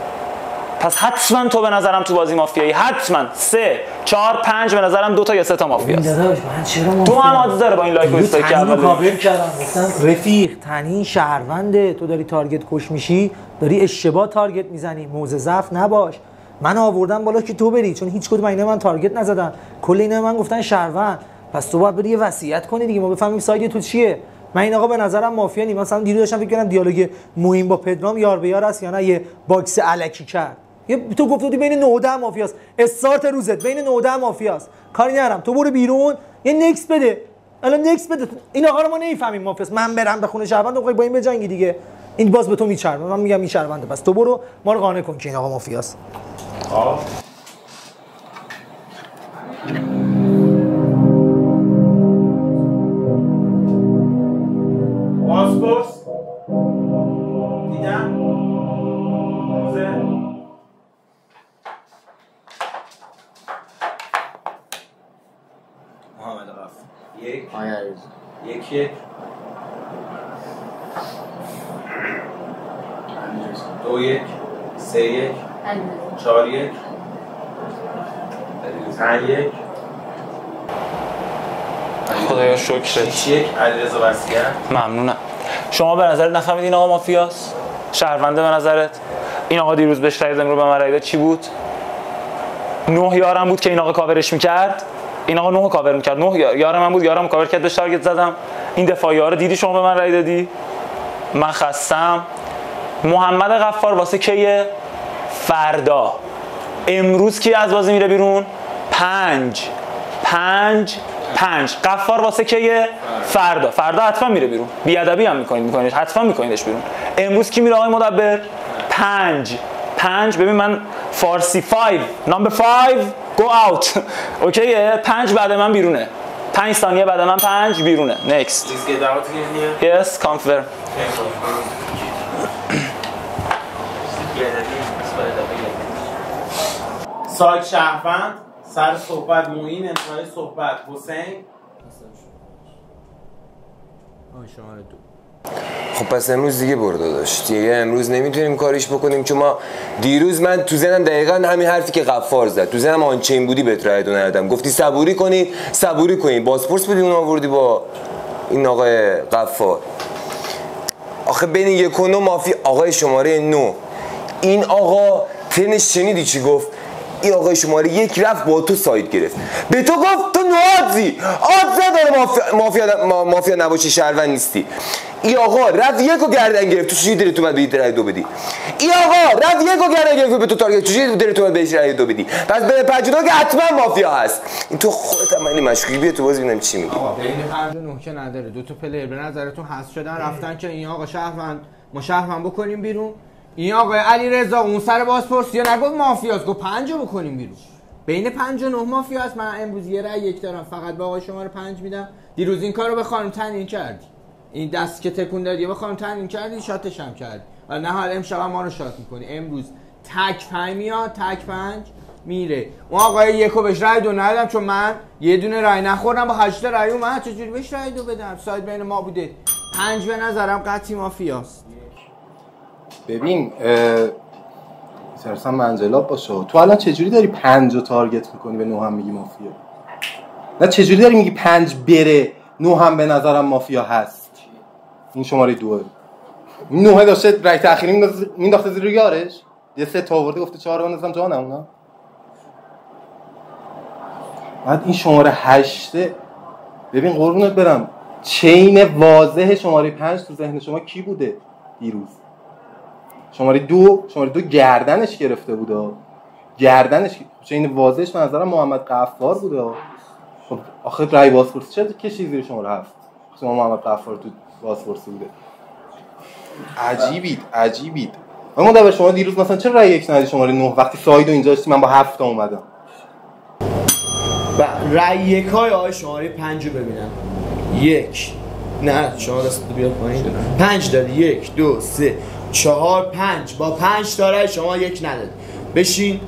پس حتما تو به نظرم تو بازی مافیایی، حتما سه چهار پنج به نظرم دو تا یا سه تا مافیاست. من چرا مافیا؟ تو هم آدز داره با این لایک و استایک کردن. کاور کردم گفتم رفیق تنین شهرونده، تو داری تارگت کش میشی، داری اشتباه تارگت میزنی، موزه ضعف نباش. من آوردم بالا که تو بری، چون هیچ کدوم اینا من تارگت نزدن، کل اینا من گفتن شهروند، پس تو باید بری یه وصیت کنی دیگه، ما بفهمیم ساید تو چیه. من این آقا به نظرم مافیا نی. مثلا دیروز داشتم فکر کردم دیالوگ مهم با پدرام یار به یار است یا نه یه باکس الکی کرد. تو گفتی بین نه و ده مافیاست، استارت روزت بین نه و ده مافیاست، کاری ندارم، تو برو بیرون یه نکس بده، الان نکس بده. این آقا رو ما نمیفهمیم مافیاست، من برم به خونه شهروند تو با این بجنگی دیگه، این باز به تو میچربه، من میگم این شهرونده، پس تو برو ما رو قانع کن که این آقا مافیاست. آه پاسپورت دیدم موزه محمد غفار یک یک یک دو یک سه یک چهار یک پنج یک خدایا شکرت. شش یک علیرضا وصیت. ممنونم. شما به نظرت نفهمید این آقا مافیاست؟ شهرونده به نظرت؟ این آقا دیروز بهش رای دادم رو به من رای داد چی بود؟ نه یارم بود که این آقا کاورش میکرد. این آقا نه کاور میکرد. نه یار من بود، یارم کاور کرد، بهش تارگت زدم. این دفاع یارو دیدی شما به من رای دادی؟ من خستم. محمد غفار واسه کیه؟ فردا. امروز کی از بازی میره بیرون؟ پنج پنج پنج. غفار واسه کیه؟ فردا. فردا حتما میره بیرون. بیادبی هم میکنید میکنید حتما میکنیدش بیرون. امروز کی میره آقای مدبر؟ پنج پنج ببین من فارسی فایو نمبر فایو گو اوت اوکیه پنج بعد من بیرونه پنج ثانیه بعد من پنج بیرونه next Please get out here. yes confirm سایت شهروند سر صحبت معین انتهای صحبت حسین شماره دو. خب پس امروز دیگه برده داشت دیگه امروز نمیتونیم کاریش بکنیم چون ما دیروز من تو ذهنم دقیقاً همین حرفی که غفار زد تو ذهنم آنچین بودی بهت رای دو ندادم گفتی صبوری کنید صبوری کنید بازپرس بودی اون آوردی با این آقای غفار آخه بین یک و نو مافی آقای شماره نو این آقا ترنش شنیدی چی گفت این آقای شماره یک رفت با تو ساید گرفت به تو گفت تو نوازی آدز نداره مافیا, مافیا, مافیا نباشی شهروند نیستی این آقا رفت یک و گردن گرفت تو چی داری تو من بدی رای دو بدی این آقا رفت یک و گردن گرفت به تو تارگت تو چی داری تو من بدی رای دو بدی پس به پنجاه که حتما مافیا هست این تو خودت هم منی مشکوکی بیا تو باز ببینم چی میگی آقا بین پنج و نه که نداره دو تا پلیر به نظرتون حذف شدن رفتن که این آقا شهروند ما شهروند بکنیم بیرون این آقای علیرضا اون سر بازپرسی نگفت مافیاست گفت پنج رو بکنیم بیرون بین پنج و نه مافیا هست من امروز یه رأی یک دارم فقط به آقای شماره پنج میدم دیروز این کارو به خانم تنین کردی این دست که تکون دادی به خانم تنین کردی شاتش هم کردی ولی نه حالا امشب ما رو شات میکنی امروز تک پنج میاد تک پنج میره اون آقای یکو بهش رأی دو ندادم چون من یه دونه رأی نخوردم با هشت رأی اومد چجوری بهش رأی دو بدم ساید بین ما بوده پنج به نظرم قطعی مافیاست ببین سرسان منجلاب باشه تو الان چجوری داری پنج رو تارگت میکنی به نو هم میگی مافیا نه چجوری داری میگی پنج بره نو هم به نظرم مافیا هست این شماره دوه این نوه داشته رای تأخیری مینداخته زیر یارش یه سه تا آورده گفته چهار بندازم جانم اونا بعد این شماره هشته ببین قربونت برم چین واضح شماره پنج تو ذهن شما کی بوده دیروز شماره دو شماره دو گردنش گرفته بوده گردنش چین واضحش به نظرم محمد غفار بوده خب آخه رای بازپرسی چه کشی زیر شماره هفت شما محمد غفار تو بازپرسی بوده عجیبید عجیبید اما در شما دیروز مثلا چرا رای یک ندی شماره نه وقتی سایدو اینجا داشتی من با هفت اومدم و رای یک های آقای شماره پنج رو ببینم یک نه شما دست بیاد پایین پنج دادی یک دو سه چهار پنج با پنج داره شما یک نداد بشین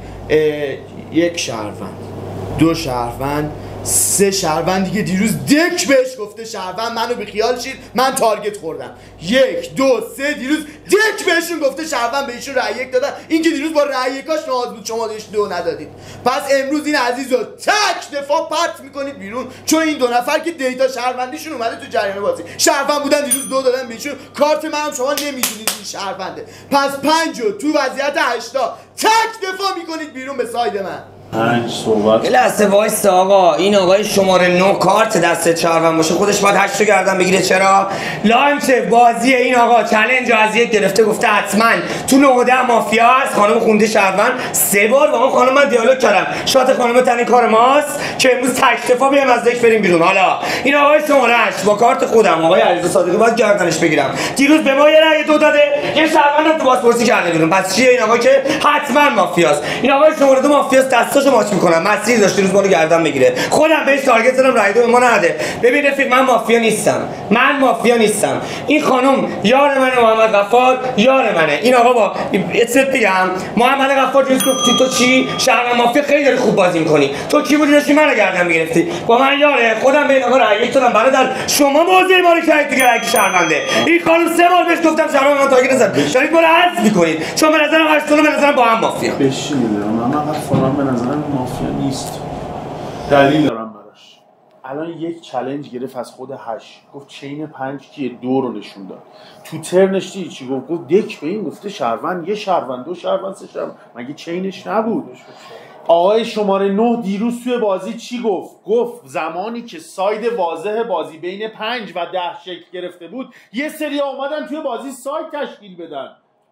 یک شهروند دو شهروند سه شهروندی که دیروز دک بهش گفته شهروند منو به خیال شید من تارگت خوردم یک دو سه دیروز دک بهشون گفته شهروند به ایشون رأی یک دادن این که دیروز با رأی یکاش ناز بود شما بهش دو ندادید پس امروز این عزیز رو تک دفاع پرت میکنید بیرون چون این دو نفر که دیتا شهروندیشون اومده تو جریان بازی شهروند بودن دیروز دو دادن بهشون کارت منم شما نمیدونید این شهرونده پس پنجو تو وضعیت هشتا تک دفاع میکنید بیرون به ساید من پنج صحبت یه لحظه وایستا آقا این آقای شماره نه کارت دست چهارم باشه خودش باید هشت رو گردن بگیره چرا؟ لانچ بازی این آقا چالش از یک گرفته گفته حتما تو نهده مافیا هست خانم خونده شهروند سه بار با اون خانم من دیالوگ کردم شات خانم تنین کار ماست که امروز تک دفاع بیام از دک بریم بیرون حالا این آقای شماره هشت با کارت خودم آقای علیرضا صادقی باید گردنش بگیرم دیروز به ما یه رأی دو داده یه شهروندم تو بازپرسی کرده بیرون پس چیه این آقا که حتما مافیاست این آقای شماره دو مافیاست دستاشو ماچ میکنم مسیر داشت دیروز ما رو گردن بگیره خودم بهش تارگت زدم رای دو به ما نده ببین رفیق من مافیا نیستم من مافیا نیستم این خانم یار منه محمد غفار یار منه این آقا با اسمت بگم محمد غفار دیروز گفتی تو چی شهر مافیا خیلی داری خوب بازی میکنی تو کی بودی داشتی منو گردن میگرفتی با من یاره خودم به این آقا رای یک دادم برادر شما موضوع ما رو کردید دیگه رای شهرونده این خانم سه بار بهش گفتم شهروند من تارگت نزد دارید ما رو حذف میکنید چون به نظرم هشتون به نظرم با هم مافیا بشینید من غفارم به نظرم مافیا نیست دلیل دارم براش الان یک چالش گرفت از خود هشت گفت چین پنج کیه دو رو نشون داد تو ترنش دیدی چی گفت گفت دک به این گفته شهروند یه شهروند دو شهروند سه شهروند مگه چینش نبود آقای شماره نه دیروز توی بازی چی گفت گفت زمانی که ساید واضح بازی بین پنج و ده شکل گرفته بود یه سری اومدن توی بازی ساید تشکیل بدن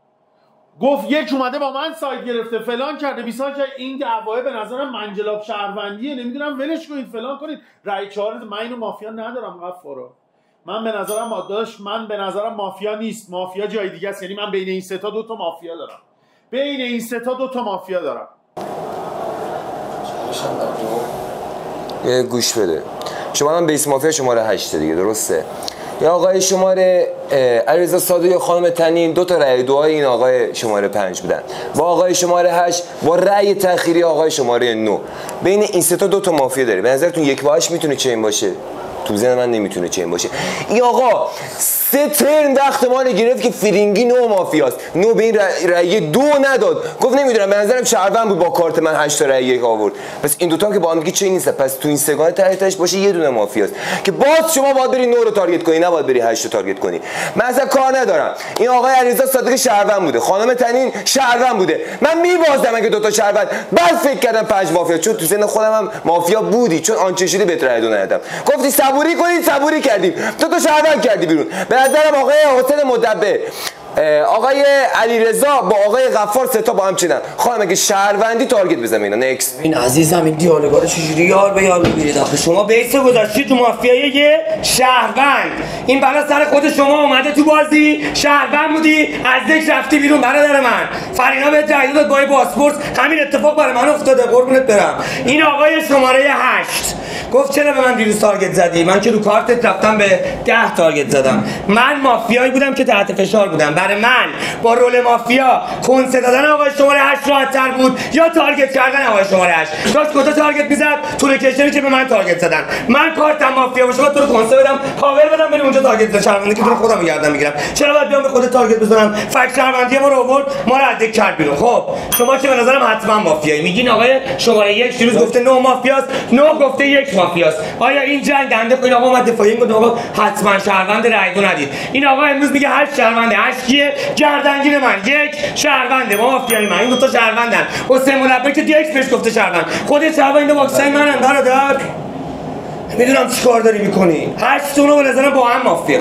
گفت یک اومده با من ساید گرفته فلان کرده بیسان که این دعواه به نظرم منجلاب شهروندیه نمیدونم ولش کنید فلان کنید رای چهار من اینو مافیا ندارم غفارا من به نظرم داشت من به نظرم مافیا نیست مافیا جای دیگه است یعنی من بین این سه تا دو تا مافیا دارم بین این سه تا دو تا مافیا دارم. یه گوش بده. شما هم بیس مافیا شماره هشت دیگه، درسته؟ یا آقای شماره علیرضا صادقی یا خانم تنین دو تا رأی دوهای این آقای شماره پنج بودن. با آقای شماره هشت با رأی تأخیری آقای شماره نه. بین این سه تا دو تا مافیا داره. به نظرتون یک با هشت میتونه چین باشه؟ تو ذهن من نمیتونه چین باشه. این آقا سه ترن وقت ما رو گرفت که فیلینگی نو مافیاست. نو به این رأی دو نداد. گفت نمیدونم، به نظرم شهروند بود، با کارت من هشت تا رأی یک آورد. پس این دوتا که با هم دیگه چین نیست. پس تو این سگانه تحتش باشه یه دونه مافیاست که باز شما باید بری نو رو تارگت کنی، نباید بری هشت رو تارگت کنی. من اصلا کار ندارم. این آقای علیرضا صادقی شهروند بوده، خانم تنین شهروند بوده. من میبازدم اگه دوتا شهروند. بعد فکر کردم پنج مافیا، چون تو ذهن خودم هم مافیا بودی، چون آنچه شده بهت رأی دو ندادم. گفتی صبوری کنید، صبوری کردیم. دو تا شهروند کردی بیرون. به نظرم آقای حسین مدبر، آقای علیرضا با آقای غفار سه تا با هم چیدن. خانم اگه شهروندی تارگت بزن اینا. نکست. این عزیزم این دیالوگا رو چجوری یار به یار می‌گیرید؟ آخه شما بیس گذاشتید تو مافیای یه شهروند. این بلا سر خود شما اومده تو بازی، شهروند بودی، از دک رفتی بیرون. برادر من فرینا به جای داد با پاسپورت، همین اتفاق برای من افتاده، قربونت برم. این آقای شماره هشت گفت چرا به من دیروز تارگت زدی؟ من که رو کارتت رفتم به ده تارگت زدم. من مافیایی بودم که تحت فشار بودم. برای من با رول مافیا کنسه دادن آقای شماره هشت راحت‌تر بود یا تارگت کردن آقای شماره هشت؟ داشت کجا تارگت میزد؟ تو لوکیشنی که به من تارگت زدن. من کارتم مافیا باشه تو رو کنسه بدم، پاور بدم بری اونجا تارگت بزنم. شهروندی که تو رو خودم گردن میگیرم. چرا باید بیام به خودت تارگت بزنم؟ فکت شهروندی ما رو آورد، ما رو از دک کرد بیرون. خب شما که به نظرم حتما مافیایی. میگین آقای شماره یک دیروز گفته نه مافیاست، نه گفته یک مافیاست. آیا این جنگ دنده این آقا اومد دفاعی گفت آقا حتما شهروند رأی دو ندید. این آقا امروز میگه هشت شهرونده. هشت کیه؟ گردنگیر من. یک شهرونده با مافیای من. این دو تا شهروندن. حسین مدبر که دیگه بهش گفته شهروند. خودت شهروند اینو واکسن منن برادر. میدونم چیکار داری میکنی. هشت تونو به نظرم با هم مافیا.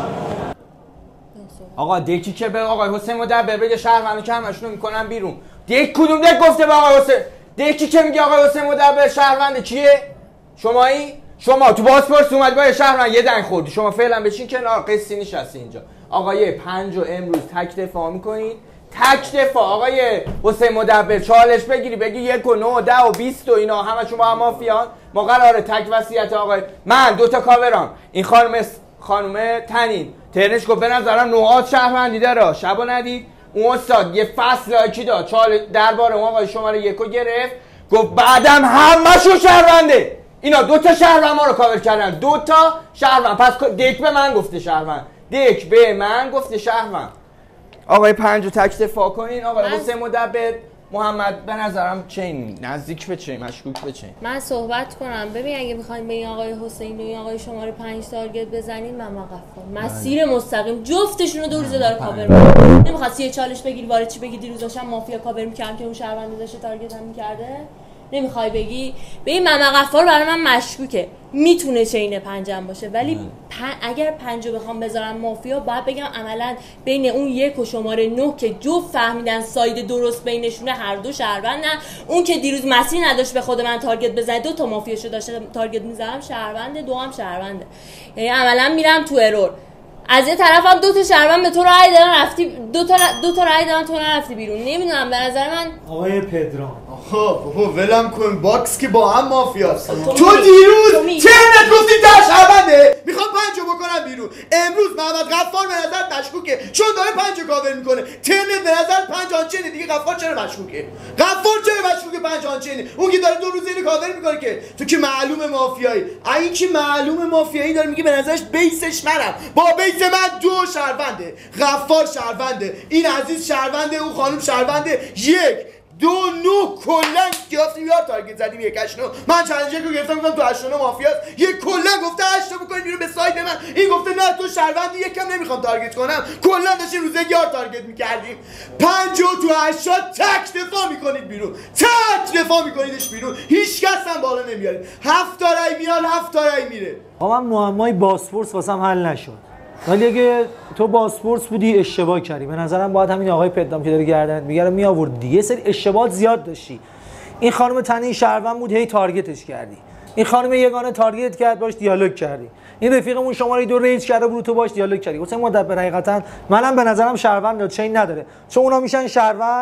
آقا دکی که به آقای حسین مدبر بگه شهروندو که همشونو میکنن بیرون. دک کدوم دک گفته به آقای حسین؟ دکی که میگه آقای حسین مدبر شهرونده کیه؟ شمایی؟ شما تو پاسپورت اومدی با شهروند یه دنگ خوردی. شما فعلا بشین کنار، قصی نشستی اینجا. آقای پنج رو امروز تک دفاع میکنید. تک دفاع آقای حسین مدبر چالش بگیری بگی یک و نه و ده و بیست و اینا همشون با هم مافیان. ما قراره تک وصیت آقای من دوتا کاورام این خانم خانم تنین ترنش گفت به نظرم نوعات شهروندی داره. شبو ندید اون استاد یه فصل لایکی داد چال درباره اون آقای شماره یکو گرفت گفت بعدم همشون شهرونده. اینا دو تا شهروند ما رو کاور کردن. دو تا شهروند. پس دک به من گفته شهروند. دک به من گفته شهروند. آقای پنج رو تک دفاع کنین. آقای حسین مدبر محمد به نظرم چین نزدیک به چین مشکوک به چین. من صحبت کنم. ببین اگه میخواین به این آقای حسین و این آقای شماره پنج تارگت بزنین من غفار مسیر مستقیم جفتشون رو دو روزه داره کاور میکنه. نمیخواستی یه چالش بگیری وارد چی بگی دیروز داشتم مافیا کاور میکردم که اون شهرونده داشته تارگت هم میکرده. نمیخوای بگی به این ماما غفار برای من مشکوکه. میتونه چین پنجم باشه ولی پن... اگر پنجو بخوام بذارم مافیا باید بگم عملا بین اون یک و شماره نه که جفت فهمیدن ساید درست بینشونه هر دو شهروندن. اون که دیروز مسیر نداشت به خود من تارگت بزنه دو تا مافیاشو داشته تارگت میزنم شهرونده دو هم شهرونده. یعنی عملا میرم تو ارور. از یه طرف هم دو تا شهروند به تو رأی دادن رفتی دو تا دو تا رأی دادن تو نرفتی بیرون. نمیدونم به نظر من آقای پدرام خب خب ولم کن باکس که با هم مافیاست. تو دیروز ترنت گفتی ده شهرونده میخوام پنجو بکنم بیرون. امروز محمد غفار به نظر مشکوکه چون داره پنجو کاور میکنه. ترنت به نظر پنج آنچینه دیگه. غفار چرا مشکوکه؟ غفار چرا مشکوکه پنج آنچینه؟ اون که داره دو روز اینو کاور میکنه که تو که معلومه مافیایی. این که معلومه مافیایی داره میگه به نظرش بیسش منم. با بیس من دو شهرونده. غفار شهرونده، این عزیز شهرونده، اون خانم شهرونده. یک دو نو کلا گرفتیم یار تارگت زدیم یک هشت نو. من چالنجر رو گرفتم گفتم تو هشت نو مافیاست. یک کلا گفته هشت نو بکنید بیرون به ساید من. این گفته نه تو شهروندی یکم نمیخوام تارگت کنم. کلا داشتیم روزه یار تارگت میکردیم. پنجو تو هشت تک دفاع میکنید بیرون. تک دفاع میکنیدش بیرون. هیچ کس هم بالا نمیارید. هفت تا رای میاد هفت تا رای میره. آقا من معمای باسپورس واسم حل نشد. ولی اگه تو باسپورس بودی اشتباه کردی. به نظرم باید همین آقای پدرام که داره گردنت میگیره می آورد دیگه. سری اشتباهات زیاد داشتی. این خانم تنین شهروند بود هی تارگتش کردی. این خانم یگانه تارگت کرد باش دیالوگ کردی. این رفیقمون شماره دو ریج کرده بود تو باش دیالوگ کردی. حسین مدبر حقیقتا منم به نظرم شهروند چین نداره. چون اونا میشن شهروند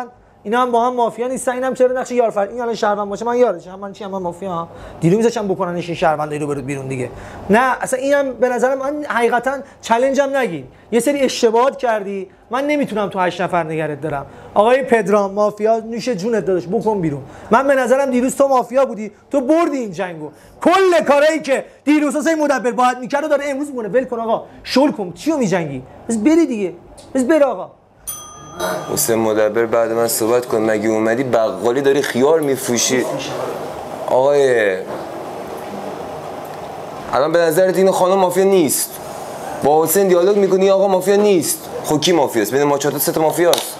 اینا هم با هم مافیا نیستن. اینم چرا نقش یار فرض این الان شهروند باشه من یارشم، من چی هم من مافیا هم دیرو میذاشم بکننش این شهروندی رو برید بیرون دیگه. نه اصلا اینم به نظر من حقیقتا چالنجم نگین، یه سری اشتباهات کردی، من نمیتونم تو هشت نفر نگرت دارم. آقای پدرام مافیا نوش جونت داداش بکن بیرون. من به نظرم دیروز تو مافیا بودی، تو بردی این جنگو. کل کارایی که دیروز حسین مدبر باید میکرد داره امروز میکنه. ول کن آقا، شل کن، چیو میجنگی؟ بس بری دیگه، بس بره آقا. حسین مدبر بعد من صحبت کن. مگه اومدی بقالی داری خیار میفروشی؟ آقای الان به نظرت این خانم مافیا نیست؟ با حسین دیالوگ میکنی آقا مافیا نیست. خب کی مافیاست؟ بین ما چهار تا سه تا مافیاست.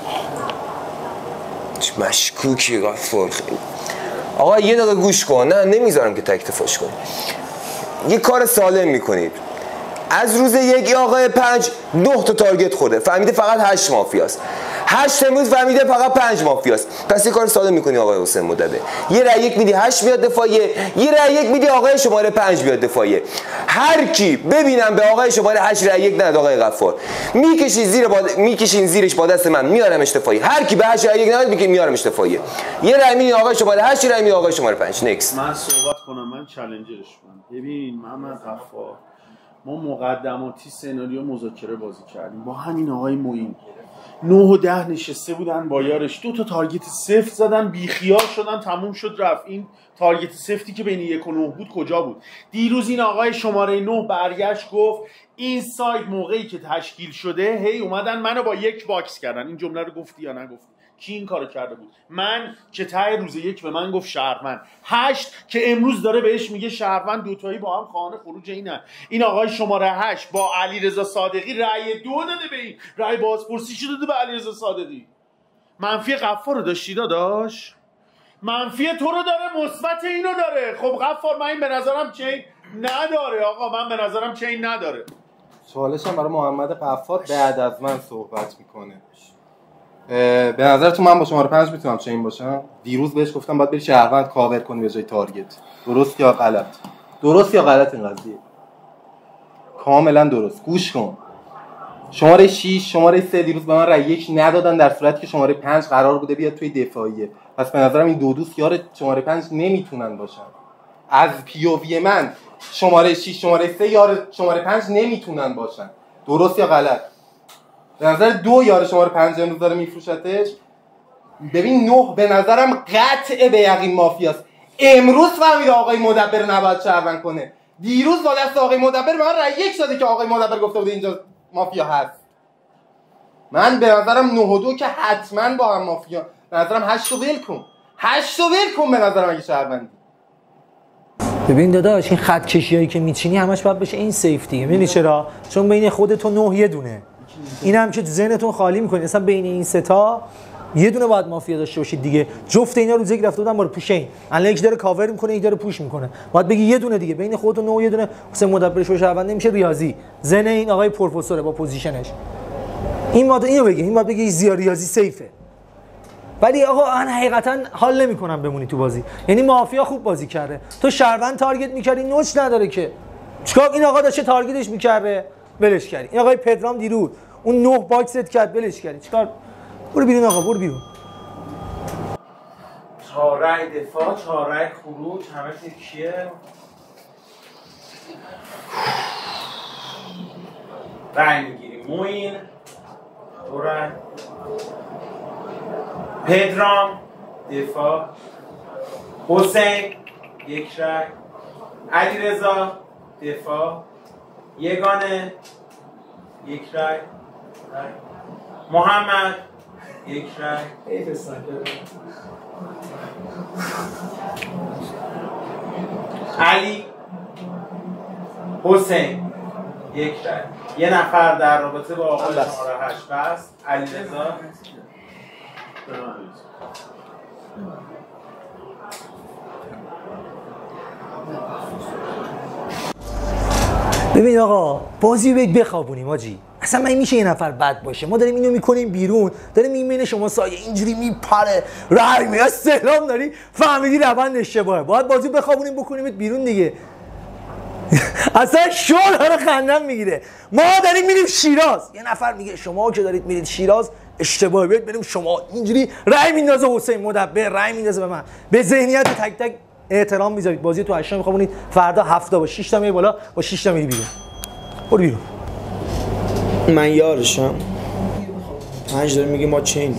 مشکوکی غفار خیلی. آقا یه دقیقه گوش کن. نه نمیذارم که تکتفاش کنی. یه کار سالم میکنید. از روز یک آقای پنج نه تا تارگت خورده، فهمیده فقط هشت مافیاست. هشت امروز فهمیده فقط پنج مافیاست. پس یه کار سالم میکنی آقای حسین مدبر. یه رأی یک میدی هشت میاد دفاعیه، یه رأی یک میدی آقای شماره پنج میاد دفاعیه. هر کی ببینم به آقای شماره هشت رأی یک نداد آقای غفار، میکشی زیر با... میکشین زیرش با دست من میارمش دفاعیه. هر کی به هشت رأی یک نداد میگه میارمش دفاعیه. یه رأی میدی آقای شماره هشت، رأی میدی آقای شماره پنج. نکس. من صحبت کنم. من چالنجرش کنم. ببین محمد غفار، ما مقدماتی سناریو مذاکره بازی کردیم با همین آقای معین. نه و ده نشسته بودن با یارش، دو تا تارگت سفت زدن، بیخیال شدن، تموم شد رفت. این تارگت سفتی که بین یک و نه بود کجا بود؟ دیروز این آقای شماره نه برگشت گفت این سایت موقعی که تشکیل شده هی اومدن منو با یک باکس کردن. این جمله رو گفتی یا نگفتی؟ کی این کارو کرده بود؟ من که ته روز یک به من گفت شهروند، هشت که امروز داره بهش میگه شهروند، دوتایی با هم خانه خروج اینن. این آقای شماره هشت با علیرضا صادقی رأی دو داده به این، رأی بازپرسی شده داده به علیرضا صادقی. منفی غفار رو داشتی داداش؟ منفی تو رو داره، مثبت اینو داره. خب غفار من این به نظرم چین نداره. آقا من به نظرم چین نداره. سوالش هم برای محمد غفار بعد از من صحبت میکنه. به نظرتون من با شماره پنج میتونم چین باشم؟ دیروز بهش گفتم باید بری شهروند کاور کنی به جای تارگت. درست یا غلط؟ درست یا غلط این قضیه؟ کاملا درست. گوش کن. شماره شش، شماره سه دیروز به من رأی یک ندادن در صورتی که شماره پنج قرار بوده بیاد توی دفاعیه. پس به نظرم این دو دوست یار شماره پنج نمیتونن باشن. از پی او وی من شماره شش، شماره سه یار شماره پنج نمیتونن باشن. درست یا غلط؟ به نظر دو یار شماره پنج امروز داره میفروشتش. ببین نه به نظرم قطع به یقین مافیاست. امروز فهمید آقای مدبر نباید شهروند کنه. دیروز با دست آقای مدبر به من رأی یک داده که آقای مدبر گفته بوده اینجا مافیا هست. من به نظرم نه و دو که حتما با هم مافیا. به نظرم هشت رو ول کن. هشت رو ول کن به نظرم اگه شهروندی. ببین داداش این خط کشیایی که میچینی همش باید بشه این سیفتی. میدونی چرا؟ چون بین خودت و نه یه دونه. اینم که تو ذهنتون خالی میکنید. اصلا بین این سه تا یه دونه باید مافیا داشته باشید دیگه. جفت اینا روزی که رفته بودن با پوشین. الان یک داره کاور میکنه، یک داره پوش میکنه. باید بگی یه دونه دیگه بین خودت و نه یه دونه. حسین مدبر شو شهروند نمیشه ریاضی. ذهن این آقای پروفسوره با پوزیشنش. این ماده اینو بگی، این باید بگی زیاد ریاضی سیفه. ولی آقا من حقیقتا حال نمیکنم بمونی تو بازی. یعنی مافیا خوب بازی کرده. تو شهروند تارگت میکردی نوچ نداره که. چیکار این آقا داشته تارگتش میکرده ولش کردی. این آقای پدرام دیروز اون نه باکست کرد ولش کردی. چیکار؟ برو بیرون آقا، برو بیرون. چهار رای دفاع، چهار رای خروج، همه کیه؟ رای میگیریم. موین دو رای، پدرام دفاع، حسین یک رای، علیرضا دفاع، یگانه یک رای، محمد یک رای، علی، حسین یک رای. یه نفر در رابطه با آقای شماره هشت بس علیرضا. ببین آقا بازی رو بخوابونیم آجی. اصلا من میشه یه نفر بد باشه؟ ما داریم اینو میکنیم بیرون، داریم میبینه شما سایه اینجوری میپره رای میاد سلام داری فهمیدی روند اشتباهه. باید بازی بخوابونیم بکنیمت بیرون دیگه. اصلا شور داره خندم میگیره. ما داریم میریم شیراز، یه نفر میگه شما که دارید میرید شیراز اشتباهی بیاد بریم شما اینجوری رأی میندازه حسین مدبر رأی میندازه به من به ذهنیت تک تک احترام میذارید. بازی تو هشت میخوابونید فردا هفته با شش تا میای بالا با شش تا میری بیرون. برو بیرون. من یارشم. پنج داره میگه ما چین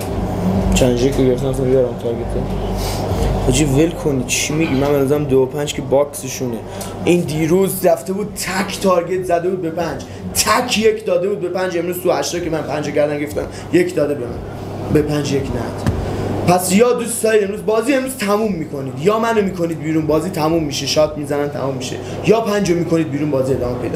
چنجی که گرفتم اصلا بیارم تارگت حاجی ول کنی چی میگی؟ من بنظرم دو و پنج که باکسشونه. این دیروز رفته بود تک تارگت زده بود به پنج تک یک داده بود به پنج. امروز تو هشتا که من پنج گردن گرفتم یک داده به من به پنج یک ند. پس یا دوست دارید امروز بازی امروز تموم میکنید یا منو میکنید بیرون بازی تموم میشه شات میزنن تموم میشه یا پنجو میکنید بیرون بازی ادامه پیدا.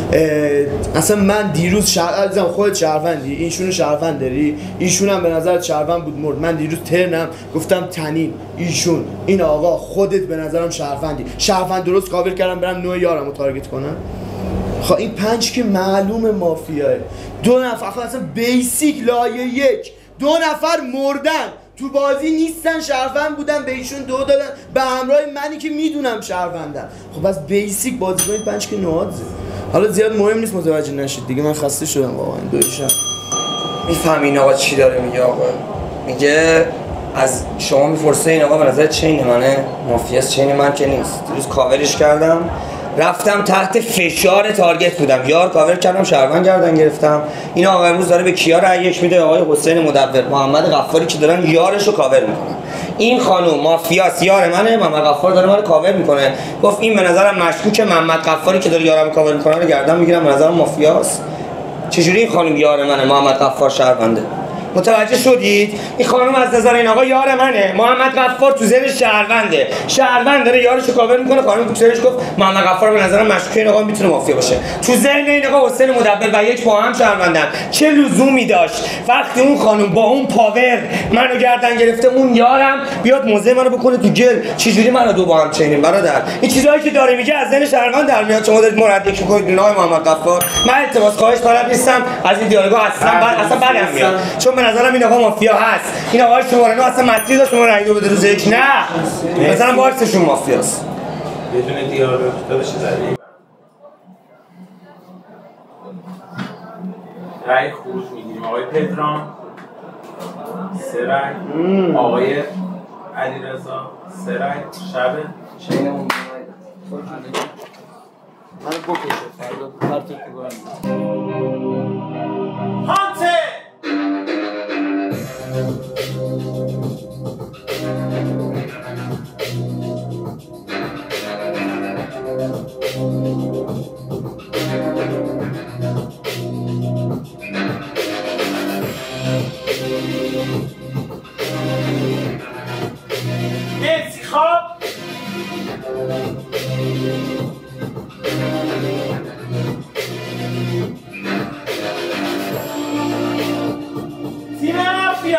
اصلا من دیروز شهروندم خودت شهروندی اینشونو شهروند داری ایشون هم به نظر شهروند بود مرد. من دیروز ترنم گفتم تنین ایشون این آقا خودت به نظرم شهروندی شهروند درست کاور کردم برم نوع یارمو تارگت کنم. خب این پنج که معلوم مافیاه. دو نفر اصلا بیسیک لایه یک دو نفر مردن تو بازی نیستن شهروند بودن به ایشون دو دادن به همراه منی که میدونم شهروندن. خب بس بیسیک بازی کنید پنج که نوادزه. حالا زیاد مهم نیست متوجه نشید دیگه من خسته شدم واقعا دو شب. میفهمی این آقا چی داره میگه؟ آقا میگه از شما میپرسه این آقا به نظر چین منه مافیاس چین من که نیست. دیروز کاورش کردم رفتم تحت فشار تارگت بودم یار کاور کردم شهروند گردن گرفتم. این آقا امروز داره به کیا رأی یک میده؟ آقای حسین مدبر محمد غفاری که دارن یارشو کاور میکنن. این خانم مافیاس یار منه محمد غفار داره منو کاور میکنه. گفت این به نظرم مشکوکه محمد غفاری که داره یارم کاور میکنه رو گردن میگیرم به نظرم مافیاس. چجوری این خانم یار منه محمد غفار شهرونده؟ متوجه شدید؟ این خانم از نظر این آقا یار منه محمد غفار تو ذهن شهرونده شهروند داره یارشو کاور میکنه. خانم تو ذهنش گفت محمد غفار به نظرم مشکوکه این آقا میتونه مافیا باشه. تو ذهن این آقا حسین مدبر و یک با هم شهروندن. چه لزومی داشت وقتی اون خانم با اون پاور منو گردن گرفته اون یارم بیاد موزه منو بکنه تو گل؟ چجوری منو دو با هم چینیم برادر؟ این چیزایی که داره میگه از ذهن شهروند در میاد. شما دارید مرتب میکنید نه محمد غفار. من التماس خواهش بلد نیستم از این دیالوگا اصلا بعد اصلا بدم میاد چون به نظرم این آقا مافیا هست. این آقا شماره نه اصلا مسیر داشت شما رأی دو بده روز یک نه مثلا باکسشون مافیاست. بدون دیالوگ داداش زدی رأی خروج میگیریم. آقای پدرام سه رأی آقای علیرضا سه رأی. شب چینمون من بکشه فردا پرتت می‌کنم. هانته انتخاب تیم مافیا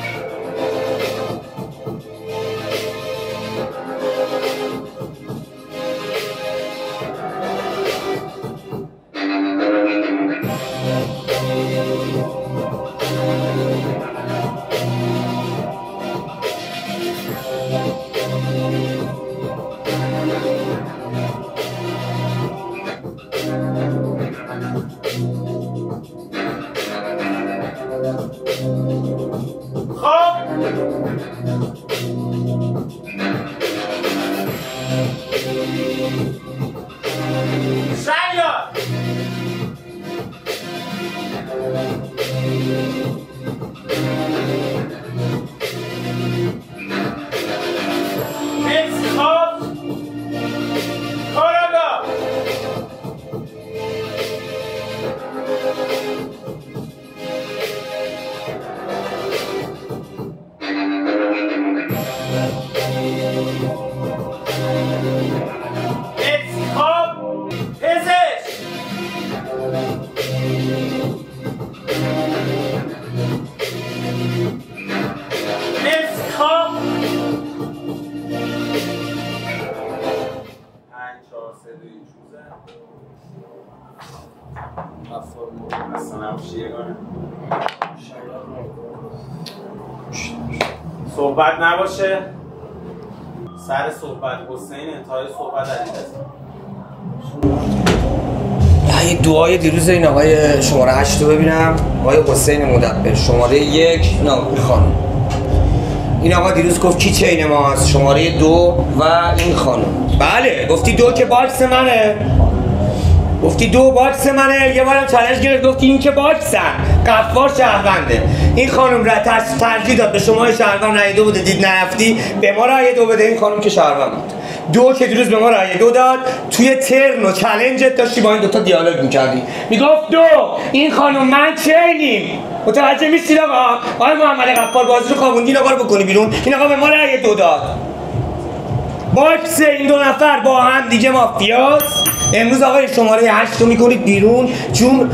صحبت نباشه. سر صحبت حسین انتهای صحبت علیرضا. یه دعای دیروز این آقای شماره هشت رو ببینم. آقای حسین مدبر شماره یک. نه این خانم، این آقا دیروز گفت کی چین ماست؟ شماره دو و این خانم. بله گفتی دو که باکس منه، گفتی دو باکس منه. یه بارم چالش گرفت گفتی این که باکسن، غفار شهرونده. این خانم را ترس ترجیح داد به شما شهروند رای دو بده، دید نرفتی به ما رای دو بده. این خانم که شهروند بود، دو که دیروز به ما رای دو داد. توی ترن و چالنجت داشتی با این دوتا دیالوگ میکردی، میگفت دو این خانم من چینیم. متوجه میشید آقا؟ آقای محمد غفار بازی رو خوابوندی، این آقا رو بکنی بیرون. این آقا به ما رای دو داد. باکس این دو نفر با هم دیگه مافیاست. امروز آقای شماره هشت رو میکنید بیرون. چون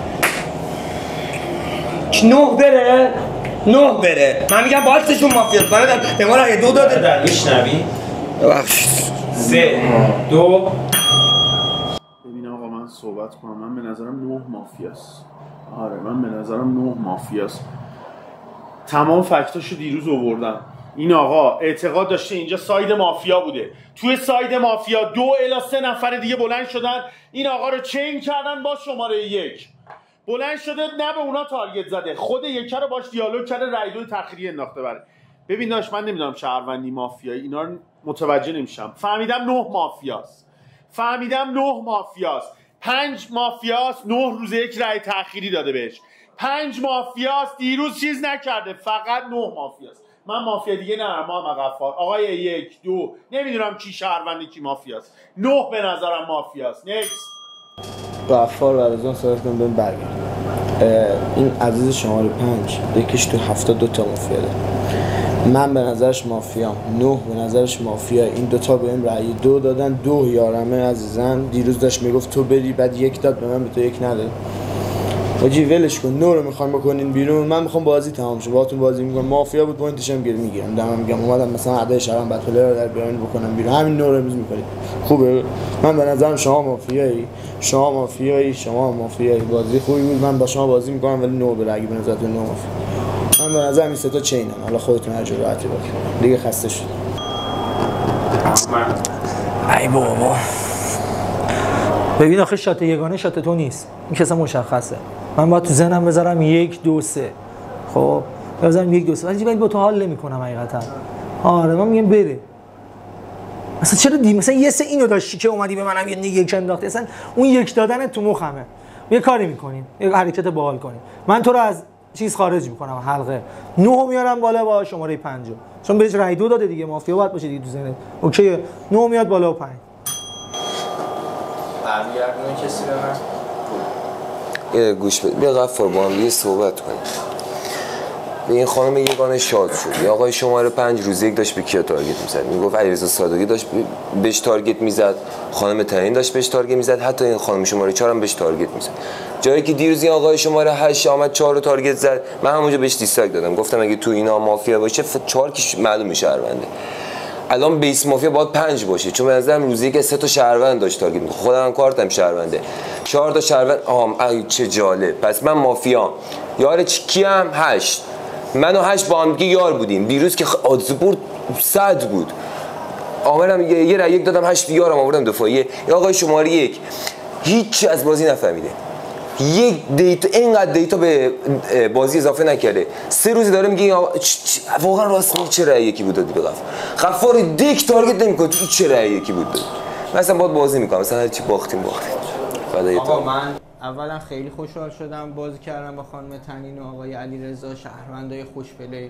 نه بره نه بره من میگم باکسشون مافیاست. برادر به ما رای دو داده. در میشنوی؟ ببخشید. سه دو. ببین آقا من صحبت کنم. من به نظرم نه مافیاست. آره من به نظرم نه مافیاست. تمام فکتاشو دیروز آوردم. این آقا اعتقاد داشته اینجا ساید مافیا بوده. توی ساید مافیا دو الی سه نفر دیگه بلند شدن این آقا رو چین کردن با شماره یک. بلند شده نه به اونا تارگت زده، خود یکه رو باش دیالوگ کرده، رای دو تخریه انداخته بره. ببین داش من نمیدونم شهروندی مافیایی اینا رو متوجه نمیشم. فهمیدم نه مافیاست. فهمیدم نه مافیاست. پنج مافیاست. نه روز یک رای تأخیری داده بهش. پنج مافیاست دیروز چیز نکرده. فقط نه مافیاست. من مافیا دیگه ندارم. محمد غفار آقای یک دو نمیدونم کی شهروندی کی مافیاست. نه به نظرم مافیاست. نکس غفار بعد از اون صحبت کنم بریم برگردیم. این عزیز شماره پنج یکیش تو هفته دو تا مافیا داره. من به نظرش مافیام، نه به نظرش مافیا. این دوتا به این رأی دو دادن. دو یارمه عزیزم. دیروز داشت میگفت تو بری، بعد یک داد به من، به تو یک نداد. واجی ولش کن. نو رو میخوام بکنین بیرون. من میخوام بازی تمام شه، باهاتون بازی میکنم. مافیا بود پوینتش هم گیر میگیرم. دارم میگم اومدم مثلا اعدای شهرام بتله رو در بیرون بکنم بیرون. همین نو رو امروز میکنید. خوبه. من به نظرم شما مافیایی، شما مافیایی، شما مافیایی. بازی خوبی بود. من با شما بازی میکنم ولی نو بره اگه به نظرتون نو مافیا. من به نظرم این سه تا چینن. حالا خودتون هر جور راحتی باشه. دیگه خسته شد. ای بابا. ببین آخه شات یگانه شات تو نیست. این که اصلا مشخصه. من باید تو ذهنم بذارم یک دو سه. خب بذارم یک دو سه. ولی با تو حال نمی‌کنم حقیقتا. آره من میگم بره. مثلا چرا دی مثلا یه سه اینو داشتی که اومدی به منم یه یک انداختی. اصلا اون یک دادن تو مخمه. یه کاری می‌کنیم. یه حرکت باحال کنیم. من تو رو از چیز خارج می‌کنم حلقه. نه میارم بالا با شماره پنج. چون بهش رای دو داده دیگه. مافیا باید باشه دیگه تو ذهنت. اوکی. نه میاد بالا و پنج. برمیگردونه کسی به من؟ یه گوش بده. بیا غفار با هم یه صحبت کنیم. به این خانم یگانه شاد شد. آقای شماره پنج روز یک داشت به کیا تارگت میزد. میگفت علیرضا صادقی داشت بهش تارگت میزد، خانم ترین داشت بهش تارگت میزد، حتی این خانم شماره چهار هم بهش تارگت میزد. جایی که دیروز این آقای شماره هشت آمد چهار رو تارگت زد، من همونجا بهش دیسلایک دادم. گفتم اگه تو اینا مافیا باشه چهار که معلومه شهرونده. الان بیس مافیا باید پنج باشه، چون به نظرم روزی که سه تا شهروند داشت تارگت می‌کرد. خودم هم کارتم شهرونده. چهار تا شهروند. آها چه جالب. پس من مافیا. یار کیم؟ هشت. من و هشت با هم دیگه یار بودیم. دیروز که آدزبورد صد بود. آمدم یه, یه رای یک دادم، هشت یارم آوردم دفاعیه. یا آقای شماره یک هیچ از بازی نفهمیده. یک دیتا اینقدر دیتا به بازی اضافه نکرده. سه روز داره میگه واقعا راست میگه چه رأی یکی بود دادی به غفار. غفار دیک تارگت نمیکنه تو چه رأی یکی بود دادی. مثلا باید بازی میکنم مثلا هر چی باختیم باختیم. فدای تو. آقا من اولا خیلی خوشحال شدم بازی کردم با خانم تنین و آقای علیرضا شهروندای خوشپلی.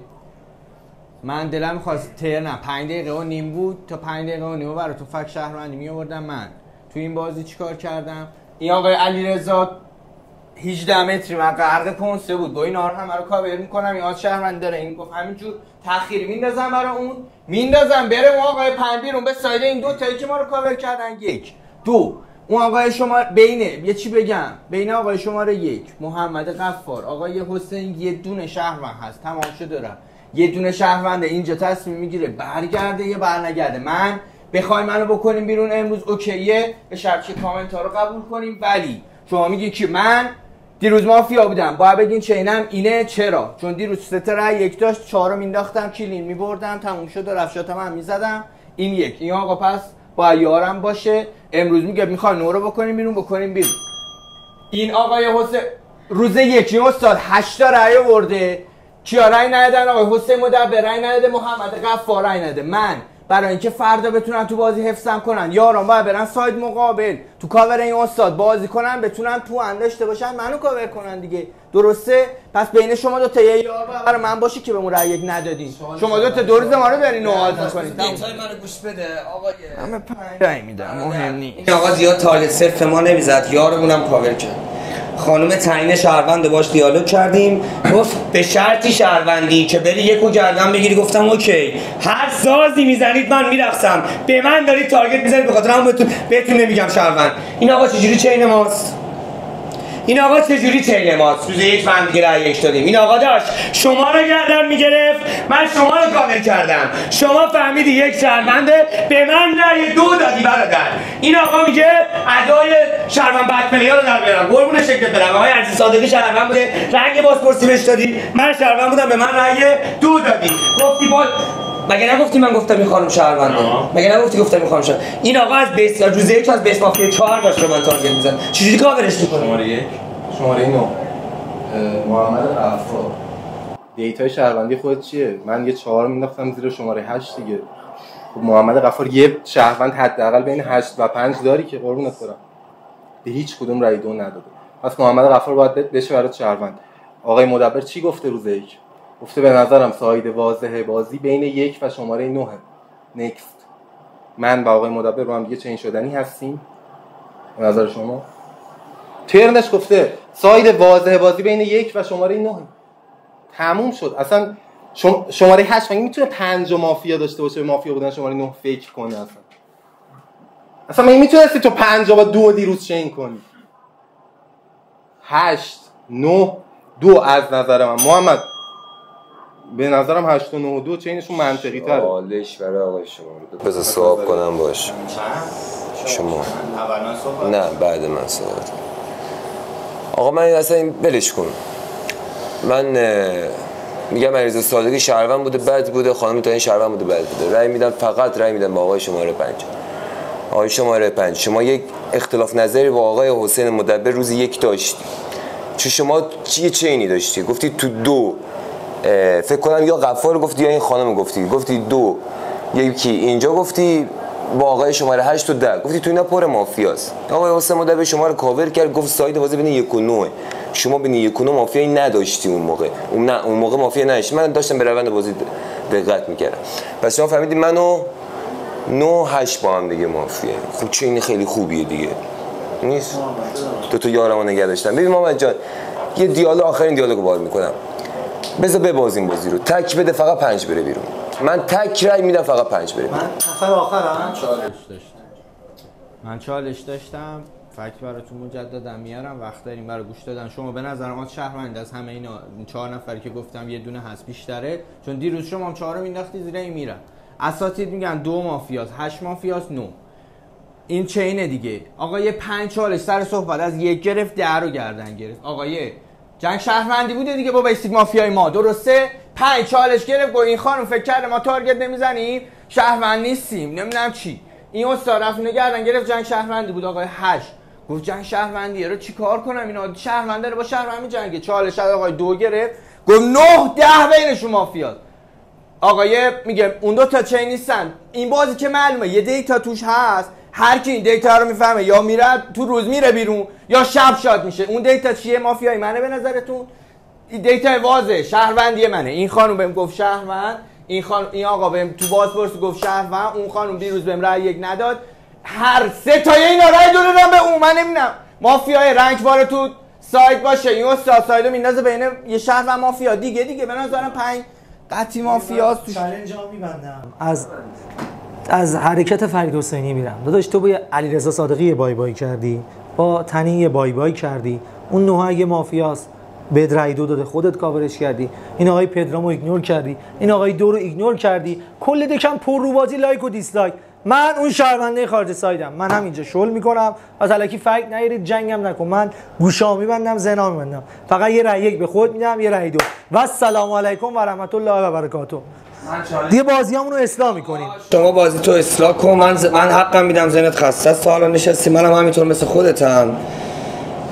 من دلم می‌خواست ترنم پنج دقیقه و نیم بود تا پنج دقیقه و نیم براتون فک شهروندی میآوردم. من تو این بازی چیکار کردم؟ این آقای علیرضا هجده متری من غرق کنسه بود. با این آر هم رو کاور میکنم. این آز شهروند داره. این گفت همینجور تأخیری میندازم برای اون، میندازم بره اون آقای پنج بیرون به ساید این دو تایی که ما رو کاور کردن. یک دو اون آقای شما بینه یه چی بگم، بین آقای شماره یک محمد غفار آقای حسین یه دونه شهروند هست. تمام شده دارم. یه دونه شهروند اینجا تصمیم میگیره برگرده یا برنگرده. من بخوای منو بکنیم بیرون امروز اوکیه، به شرط که کامنت ها رو قبول کنیم. ولی شما میگی که من دیروز مافیا بودم باید بگین چینم اینه. چرا؟ چون دیروز سه تا رای یک داشت، چهار رو مینداختم کلین میبردم، تموم شد و رفشاتم هم میزدم. این یک. این آقا پس با یارم باشه. امروز میگه میخوای نورو بکنیم بیرون، بکنیم بیرون. این آقای حسین روز یکی استاد هشتا رأی آورده، کیا رأی ندادن؟ آقای حسین مدبر رأی نداده، محمد غفار رأی نداده. من برای اینکه فردا بتونن تو بازی حفظم کنن، یاران باید برن ساید مقابل تو کاور این استاد بازی کنن، بتونن تو انداشته باشن منو کاور کنن دیگه. درسته؟ پس بین شما دو تا یه یار برای من باشه که به من رأی یک ندادین. شما دو تا دو روز ما رو دارین نواز می‌کنید. دیتای منو گوش بده آقای. همه پنج رأی میدم، مهم نیست. این آقا زیاد تارگت صرف ما نمیزد، یارمونم کاور کرد. خانم تعیین شهروند باش دیالوگ کردیم، گفت به شرطی شهروندی که بری یکو گردن بگیری. گفتم اوکی، هر سازی میزنید من میرقصم، به من دارید تارگت میزنید به خاطر همون بهتون بهتون نمیگم شهروند. این آقا چجوری چین ماست؟ این آقا چجوری چین ماست؟ روز یک من دیگه رأی یک دادیم. این آقا داشت شما رو گردن میگرفت، من شما رو کاور کردم، شما فهمیدی یک شهرونده، به من رأی دو دادی برادر. این آقا میگه ادای شهروند بدپلیا رو در بیارم. قربون شکلت برم. آقای عزیز صادقی شهروند بوده، رنگ بازپرسی بهش دادی، من شهروند بودم به من رأی دو دادی. گفتی با مگه نگفتی من گفتم این خانم شهرونده؟ مگه نگفتی گفتم این خانم شهرونده؟ این آقا از بیس روز یک از بیس مافیا چهار داشت به من تارگت میزنه. چجوری کاورش می‌کنی؟ شماره یک شماره نه محمد غفار. دیتای شهروندی خودت چیه؟ من یه چهار مینداختم زیر شماره هشت دیگه. خب محمد غفار یه شهروند حداقل بین هشت و پنج داری که قربونت برم. به هیچ کدوم رای دو نداده. پس محمد غفار باید بشه برات شهروند. آقای مدبر چی گفته روز یک؟ گفته به نظرم ساید واضحه بازی بین یک و شماره نه. نکست. من با آقای مدبر با هم دیگه چین شدنی هستیم به نظر شما؟ ترنش گفته ساید واضحه بازی بین یک و شماره نه. تموم شد. اصلا شم... شماره هشت مگه میتونه پنج مافیا داشته باشه؟ به مافیا بودن شماره نه فکر کنه؟ اصلا اصلا مگه میتونستی تو پنج با دو دیروز چین کنی؟ هشت نه دو از نظر من محمد به نظرم هشت و نه و دو چینشون منطقی تره. چالش برای آقای شما رو بذار صحبت کنم باش. شما نه بعد من صحبت. آقا من اصلا این بلش کن. من میگم علیرضا صادقی شهروند بوده بد بوده، خانم تعیین شهروند بوده بد بوده. رأی میدم فقط رأی میدم با آقای شماره پنج. آقای شماره پنج شما یک اختلاف نظری با آقای حسین مدبر روز یک داشتی. چه شما چه چینی داشتی؟ گفتی تو دو فکر کنم یا غفار گفتی یا این خانم گفتی، گفتی دو یکی اینجا گفتی با آقای شماره هشت و ده، گفتی تو اینا پر مافیاست. آقای حسین مدبر شما رو کاور کرد، گفت ساید بازی بین یک و نه. شما بین یک و نه مافیایی نداشتی اون موقع. اون نه اون موقع مافیا نداشتی. من داشتم به روند بازی دقت میکردم. پس شما فهمیدی منو نه هشت با هم دیگه مافیا. خب چه این خیلی خوبیه دیگه. نیست؟ تو تو یارمو نگه داشتم. ببین محمد جان یه دیالوگ آخرین دیالوگو بار میکنم. بذار ببازیم بازی رو. تک بده فقط پنج بره بیرون. من تک رای میدم فقط پنج بره بیرون. من نفر آخرم چالش داشتم. من چالش داشتم. فکر براتون مجددا میارم، وقت داریم برای گوش دادن. شما به نظرم از شهروند از همه اینا چهار نفری که گفتم یه دونه هست بیشتره، چون دیروز شما هم چهار رو مینداختی زیر این میرن. اساتید میگن دو مافیاست، هشت مافیاست، نه. این چینه دیگه. آقا یه پنج چالش سر صحبت از یک گرفت ده رو گردن گرفت. آقا یه جنگ شهروندی بوده دیگه با بیسیک مافیای ما، درسته؟ پنج چالش گرفت گفت این خانم فکر کرده ما تارگت نمیزنیم، شهروند نیستیم، نمیدونم چی. این استاد رفت نگردن گرفت جنگ شهروندی بود. آقای هشت گفت جنگ شهروندیه رو چیکار کنم؟ اینا شهرونده رو با شهروند میجنگه. چالش از آقای دو گرفت گفت نه ده بینشون مافیاست. آقای میگه اون دو تا چین نیستن. این بازی که معلومه یه دیتا توش هست، هر کی این دیتا رو میفهمه یا میره تو روز میره بیرون یا شب شاد میشه. اون دیتا چیه؟ مافیای منه به نظرتون؟ این دیتا واضحه شهروندی منه. این خانم بهم گفت شهروند، این خانم این آقا بهم تو بازپرس گفت شهروند، اون خانم دیروز بهم رأی یک نداد. هر سه تا اینا رأی دادن به اون. من نمیدونم مافیای رنگبار تو ساید باشه، این استاد سایدو میندازه بین یه شهر و مافیا دیگه دیگه. به نظرم پنج قطعی مافیاست. تو چالنجا میبندم. از از حرکت فرید حسینی میرم. داداش تو با علیرضا صادقی بای بای کردی، با تنی بای بای کردی. اون نه اگه مافیاست به رای دو داده، خودت کاورش کردی. این آقای پدرامو ایگنور کردی، این آقای دو رو ایگنور کردی. کل دکم پر رو بازی لایک و دیسلایک. من اون شهرونده خارج سایدم، من هم اینجا شل میکنم. از الکی فکر نگیرید، جنگم نکن. من گوشام میبندم، زنا میبندم. فقط یه رای یک به خود میدم، یه رای دو. و السلام علیکم و رحمت الله و برکاته. دیگه بازیامون رو اصلاح میکنیم. شما بازی تو اصلاح کن. من ز... من حقم میدم ذهنت خسته است. حالا نشستی منم همینطور مثل خودتم.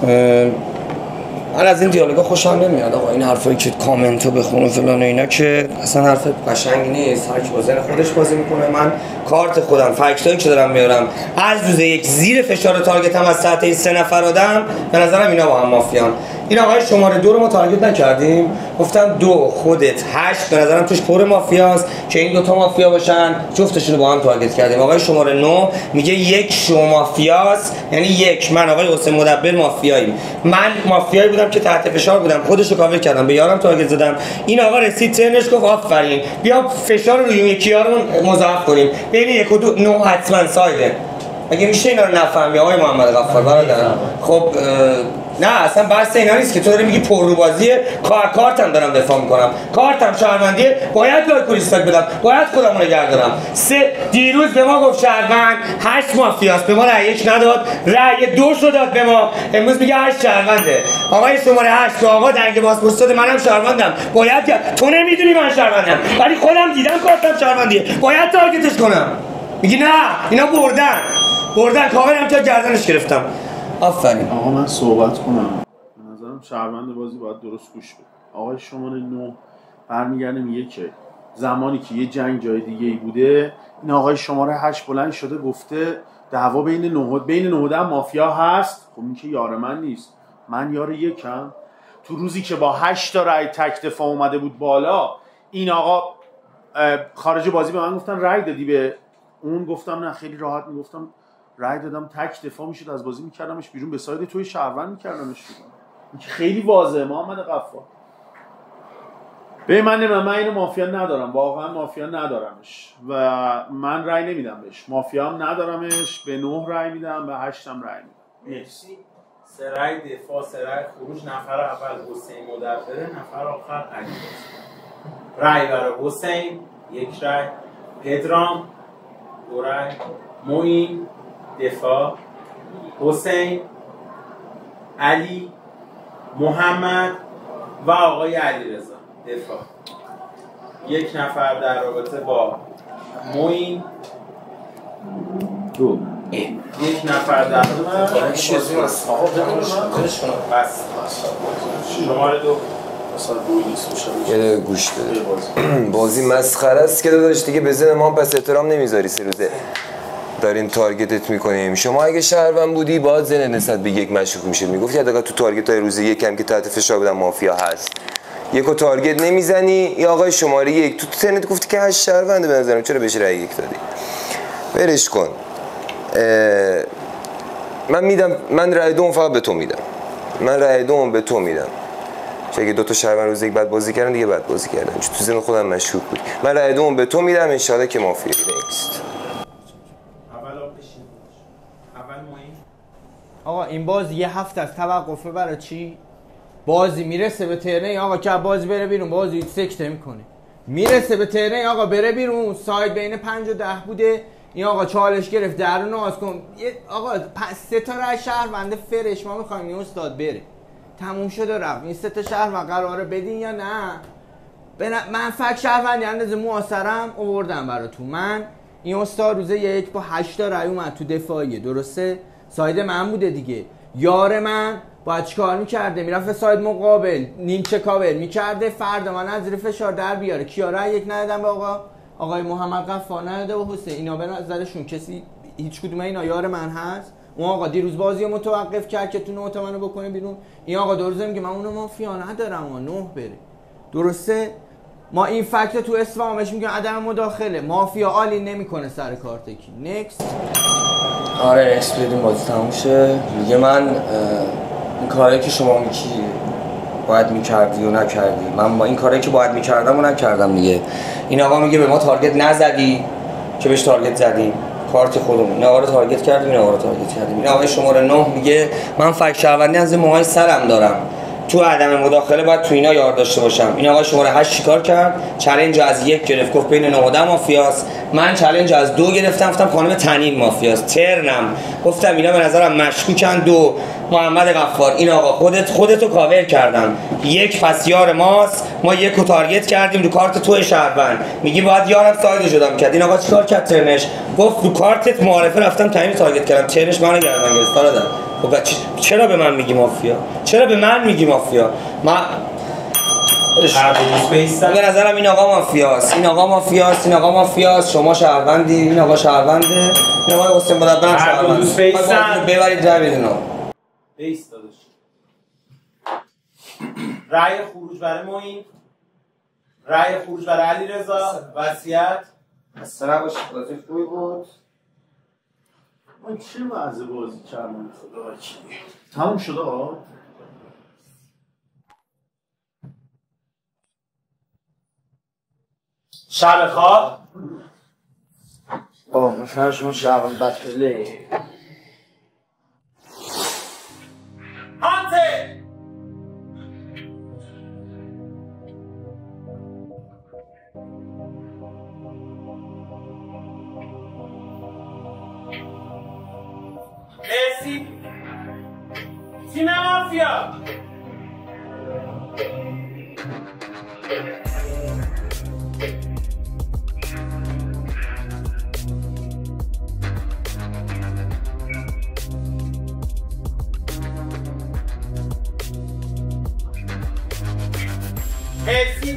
من از این دیالوگا خوشم نمیاد آقا. این حرفایی که کامنت رو بخونه فلان اینا که اصلا حرف قشنگی نیست. هر کی با ذهن خودش بازی میکنه. من کارت خودم فکتایی که دارم میارم از روز یک زیر فشار تارگت هم از سطح این سه نفر آدم به نظرم اینا با هم مافیان. این آقای شماره دو رو ما تارگت نکردیم. گفتم دو خودت هشت به نظرم توش پر مافیاست که این دوتا مافیا باشن، جفتشون رو با هم تارگت کردیم. آقای شماره نه میگه یک شو مافیاست، یعنی یک من آقای حسین مدبر مافیاییم. من مافیایی بودم که تحت فشار بودم، خودش رو کاور کردم، به یارم تارگت زدم. این آقا رسید ترنش گفت آفرین بیا فشار رو روی یکی یارمون مضاعف کنیم، بین یک و دو نه حتما سایده. اگه میشه اینا رو نفهمی آقای محمد غفار برادر. خب نه اصلا بحث اینا نیست که تو داری میگی پررو بازیه. کار کارتم دارم دفاع میکنم، کارتم شهروندیه، باید لایک و دیسلایک بدم، باید خودمو نگه دارم. سه دیروز به ما گفت شهروند هشت مافیاست، به ما رأی یک نداد، رأی دو شو داد به ما، امروز میگه هشت شهرونده. آقای شماره هشت که آقا دنگ پاسپورت داد، منم شهروندم، باید کرد. تو نمیدونی من شهروندم ولی خودم دیدم کارتم شهروندیه، باید تارگتش کنم. میگی نه اینا بردن بردن کاورم که گردنش گرفتم. آفرین. آقا من صحبت کنم. به نظرم شهروند بازی باید درست گوش بده. آقای شماره نه برمیگرده میگه که زمانی که یه جنگ جای دیگه ای بوده، این آقای شماره هشت بلند شده گفته دعوا بین نه بین نه ده مافیا هست. خب این که یار من نیست، من یار یکم. تو روزی که با هشت تا رای تک دفاع اومده بود بالا، این آقا خارج بازی به من گفتن رای دادی به اون، گفتم نه خیلی راحت میگفتم رای دادم، تک دفاع میشد از بازی میکردمش بیرون، به ساید توی شهروند میکردمش بیرون. این خیلی واضحه محمد غفار. به من نمیدونم، من اینو مافیا ندارم، واقعا مافیا ندارمش و من رای نمیدم بهش، مافیا هم ندارمش. به نه رای میدم، به هشت هم رای میدم. مرسی. سه رای دفاع، سه رای خروج. نفر اول حسین مدبره، نفر آخر علی. رای برای حسین یک رای، پدرام دو رای، معین دفاع، حسین، علی، محمد و آقای علیرضا دفاع. یک نفر در رابطه با معین، دو یک نفر در رابطه با بس شماره دو. یه دقیقه گوش بده. بازی مسخره است که داداش دیگه به ذهن ما پس احترام نمیذاری. سه روزه داریم تارگتت میکنیم. شما اگه شهروند بودی باید ذهن نسبت به یک مشکوک میشه، میگفتی حداقل تو تارگت های روز یکم که تحت فشار بودن مافیا هست. یکو تارگت نمیزنی. یا آقای شماره یک تو ترنت گفتی که هشت شهرونده به نظرم، چرا بهش رأی یک دادی؟ برش کن. من میدم، من رأی دوم فقط به تو میدم. من رأی دوم به تو میدم. چون اگه دو تا شهروند روز یک بعد بازی کردن دیگه بعد بازی کردن، چون تو ذهن خودم مشکوک بود. من رأی دوم به تو میدم، ان شاءالله که مافیا نیست. آقا این باز یه هفته از توقفه برای چی؟ بازی میرسه به ترنه آقا که بازی بره بیرون، بازی سکته میکنه. میرسه به ترنه آقا بره بیرون، ساید بین پنج و ده بوده، این آقا چالش گرفت درون آز کن. آقا سه تا رای شهرونده فرش ما میخوایم این استاد بره، تموم شده رفت. این سه تا شهروند قراره بدین یا نه؟ من فک شهروندی اندازه معاصرم آوردم براتون. من این استاد روز یک با هشت تا رای اومد تو دفاعیه، درسته؟ ساید من بوده دیگه. یار من باید چیکار میکرده؟ میرفت ساید مقابل نیمچه کاور میکرده، فردا من از زیر فشار در بیاره. کیا رای یک ندادن به آقا آقای محمد غفار نداده و حسین؟ اینا به نظرشون کسی هیچ کدوم اینا یار من هست؟ اون آقا دیروز بازی رو متوقف کرد که تو نه تا منو بکنه بیرون. این آقا درسته میگه من اونو مافیا ندارم و نه بره. درسته؟ ما این فکت تو اسفامش میگن عدم مداخله، مافیا عالی نمیکنه سر کارت کی. نکست. آره نکست بدیم بازی تموم شه. میگه من این کاری که شما میگی باید میکردی و نکردی، من با این کاری که باید میکردم و نکردم دیگه. این آقا میگه به ما تارگت نزدی که بهش تارگت زدیم، کارت خودمون. این آقا رو تارگت کردیم، این آقا رو تارگت کردیم. این آقای شماره نه میگه من فک شهروندی از موهای سرم دارم، تو عدم مداخله باید تو اینا یار داشته باشم. این آقای شماره هشت چیکار کرد؟ چالش از یک گرفت، گفت بین نه و ده مافیاست. من چالش از دو گرفتم، گفتم خانم تنین مافیاست. ترنم گفتم اینا به نظرم مشکوکن. دو محمد غفار، این آقا خودت خودتو کاور کردم. یک پس یار ماست، ما یکو تارگت کردیم رو کارت تو شهروند، میگی باید یارم ساید جدا میکرد. این آقا چیکار کرد؟ ترنش گفت رو کارتت معارفه رفتم تنین تارگت کردم، ترنش منو گردن گرفت. برادر چرا به من میگی مافیا؟ چرا به من میگی مافیا؟ من به نظرم این آقا مافیاست، این آقا مافیاست، این آقا مافیاست، شما شهروندی، این آقا شهرونده، این آقا حسین مدبرم شهرونده. من ببرید رای بدین آقا. بیس داداش. رای خروج برای معین، رای خروج برای علیرضا، وصیت. اصلا نباشید، بازی خوبی بود. من چه وضع بازی کردم خدا وکیلی. تموم شده ها؟ شب خواب آه مثلا شما شبم بطله هانته مرسی تیم مافیا مرسی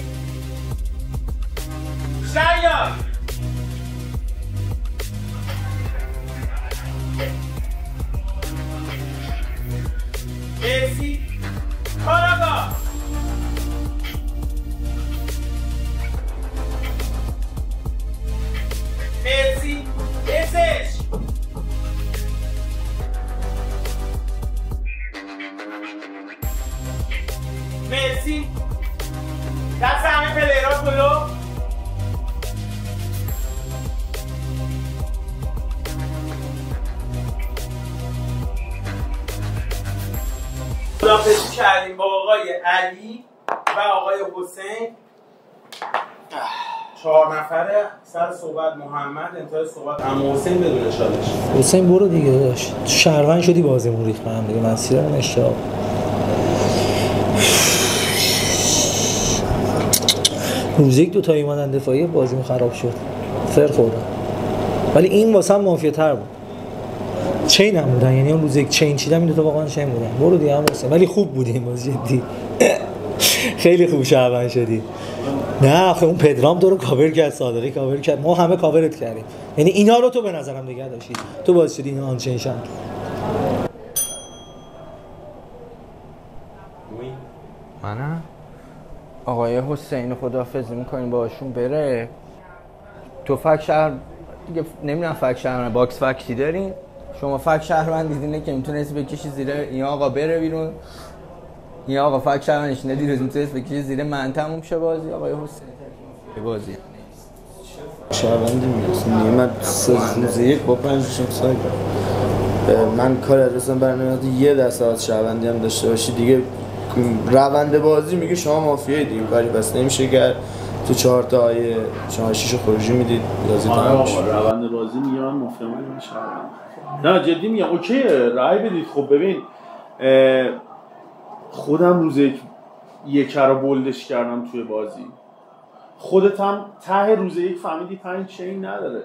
شاید مرسی کاراگاه مرسی پزشک مرسی دست همه پلیرها کلو خداحافظی کردیم با آقای علی و آقای حسین. چهار نفره سر صحبت محمد، انتهای صحبت عمو حسین بدون چالش. حسین برو دیگه داشت شهروند شدی بازیمون ریخت من دیگه مسیرم اشتباه. روز یک دو تا ایمانن دفاعی بازیمون خراب شد، فر خوردم، ولی این واسه هم مافیا تر بود. چین هم بودن، یعنی اون روز یک چین چیدم این دو تا واقعا چین بودن. برو دیگه هم حسین، ولی خوب بودی این بازی جدی. خیلی خوب شهروند شدی. نه آخه اون پدرام تو رو کاور کرد، صادقی کاور کرد، ما همه کاورت کردیم، یعنی اینا رو تو به نظرم نگه داشتی، تو باعث شدی اینا آنچین شن. منم آقای حسین خداحافظی میکنیم باشون بره. تو فک شهر دیگه نمیدونم فک شهر باکس فکتی دارین شما، فک شهروند دیدینه که میتونست بکشی زیر این آقا بره بیرون، این آقا فک شهروندش ندیروز میتونست بکشی زیر من تموم شه بازی. آقای حسین بازی شهروندی میرسیم نیمت روز یک با پنجشون سایت من کار ازم برنامه یه دست از شهروندی هم داشته باشی دیگه. روند بازی میگه شما مافیایی دیگه، کاری بس نمیشه کرد. تو چهار تا آیه شما شیش خروجی میدید بازی تمام میشه. روند بازی میگه من مافیا من شهروند. نه جدی میگم اوکی رای بدید. خب ببین خودم روز یک یک رو بولدش کردم توی بازی، خودت هم ته روز یک فهمیدی پنج چین نداره.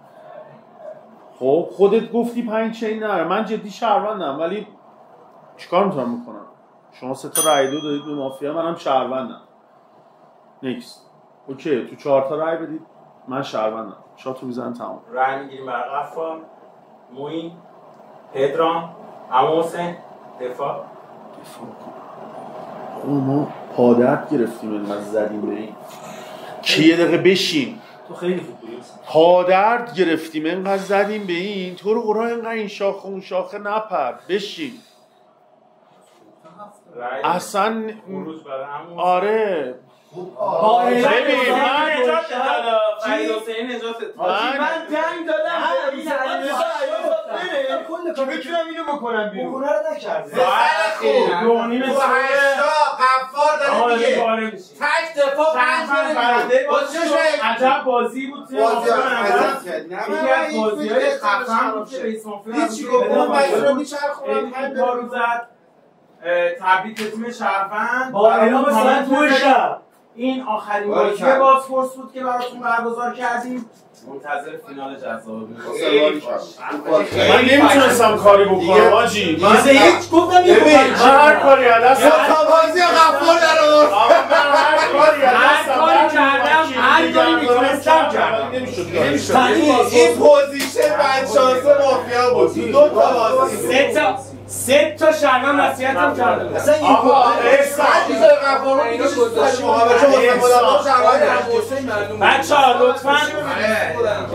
خب خودت گفتی پنج چین نداره. من جدی شهروندم ولی چیکار میتونم بکنم؟ شما سه تا رای دو دادید به مافیا، منم شهروندم. نیکس اوکی تو چهار تا رای بدید، من شهروندم. شاتو میزنم تمام. رای میگیریم برای غفار، معین، پدرام، عمو حسین. دفاع دفاع کن. ما پادرد گرفتیم اینقدر زدیم به این که یه دقیقه بشین. تو خیلی خوب بودی. پادرد گرفتیم اینقدر زدیم به این، تو رو قرآن اینقدر این شاخه اون شاخه نپر بشین. اصلا آره ببین من نجات دادم فرید حسین نجات دادم. من جنگ دادم که بتونم اینو بکنم بیرون، بکنه رو نکرده. خوب دونیم تو هشتا غفار داره دیگه تک دفاع پنج برنده عجب بازی بود. یکی از بازی های خفن بود که رئیس مافیا هیچی گفتم بچه رو میچرخونم این کارو زد. تبریک به تیم شهروند با اعلام ساعت دو شب این آخرین بازی بازپرس بود که براتون برگزار کردیم. منتظر فینال جذاب بود. من نمیتونستم کاری بکنم آجی. من هیچ گفتم یه من هر کاری از دستم بازی غفور در آورد. من هر کاری از دستم هر کاری کردم هر کاری میتونستم کردم. نمیشد. این پوزیشن بعد شانس مافیا بود. دو تا بازی سه تا سه تا شرمن وصیتم کردم. اصلا این احسان چیز غفور رو اینو گذاشت. محمد چون واسه خودم شرمن بچه‌ها لطفاً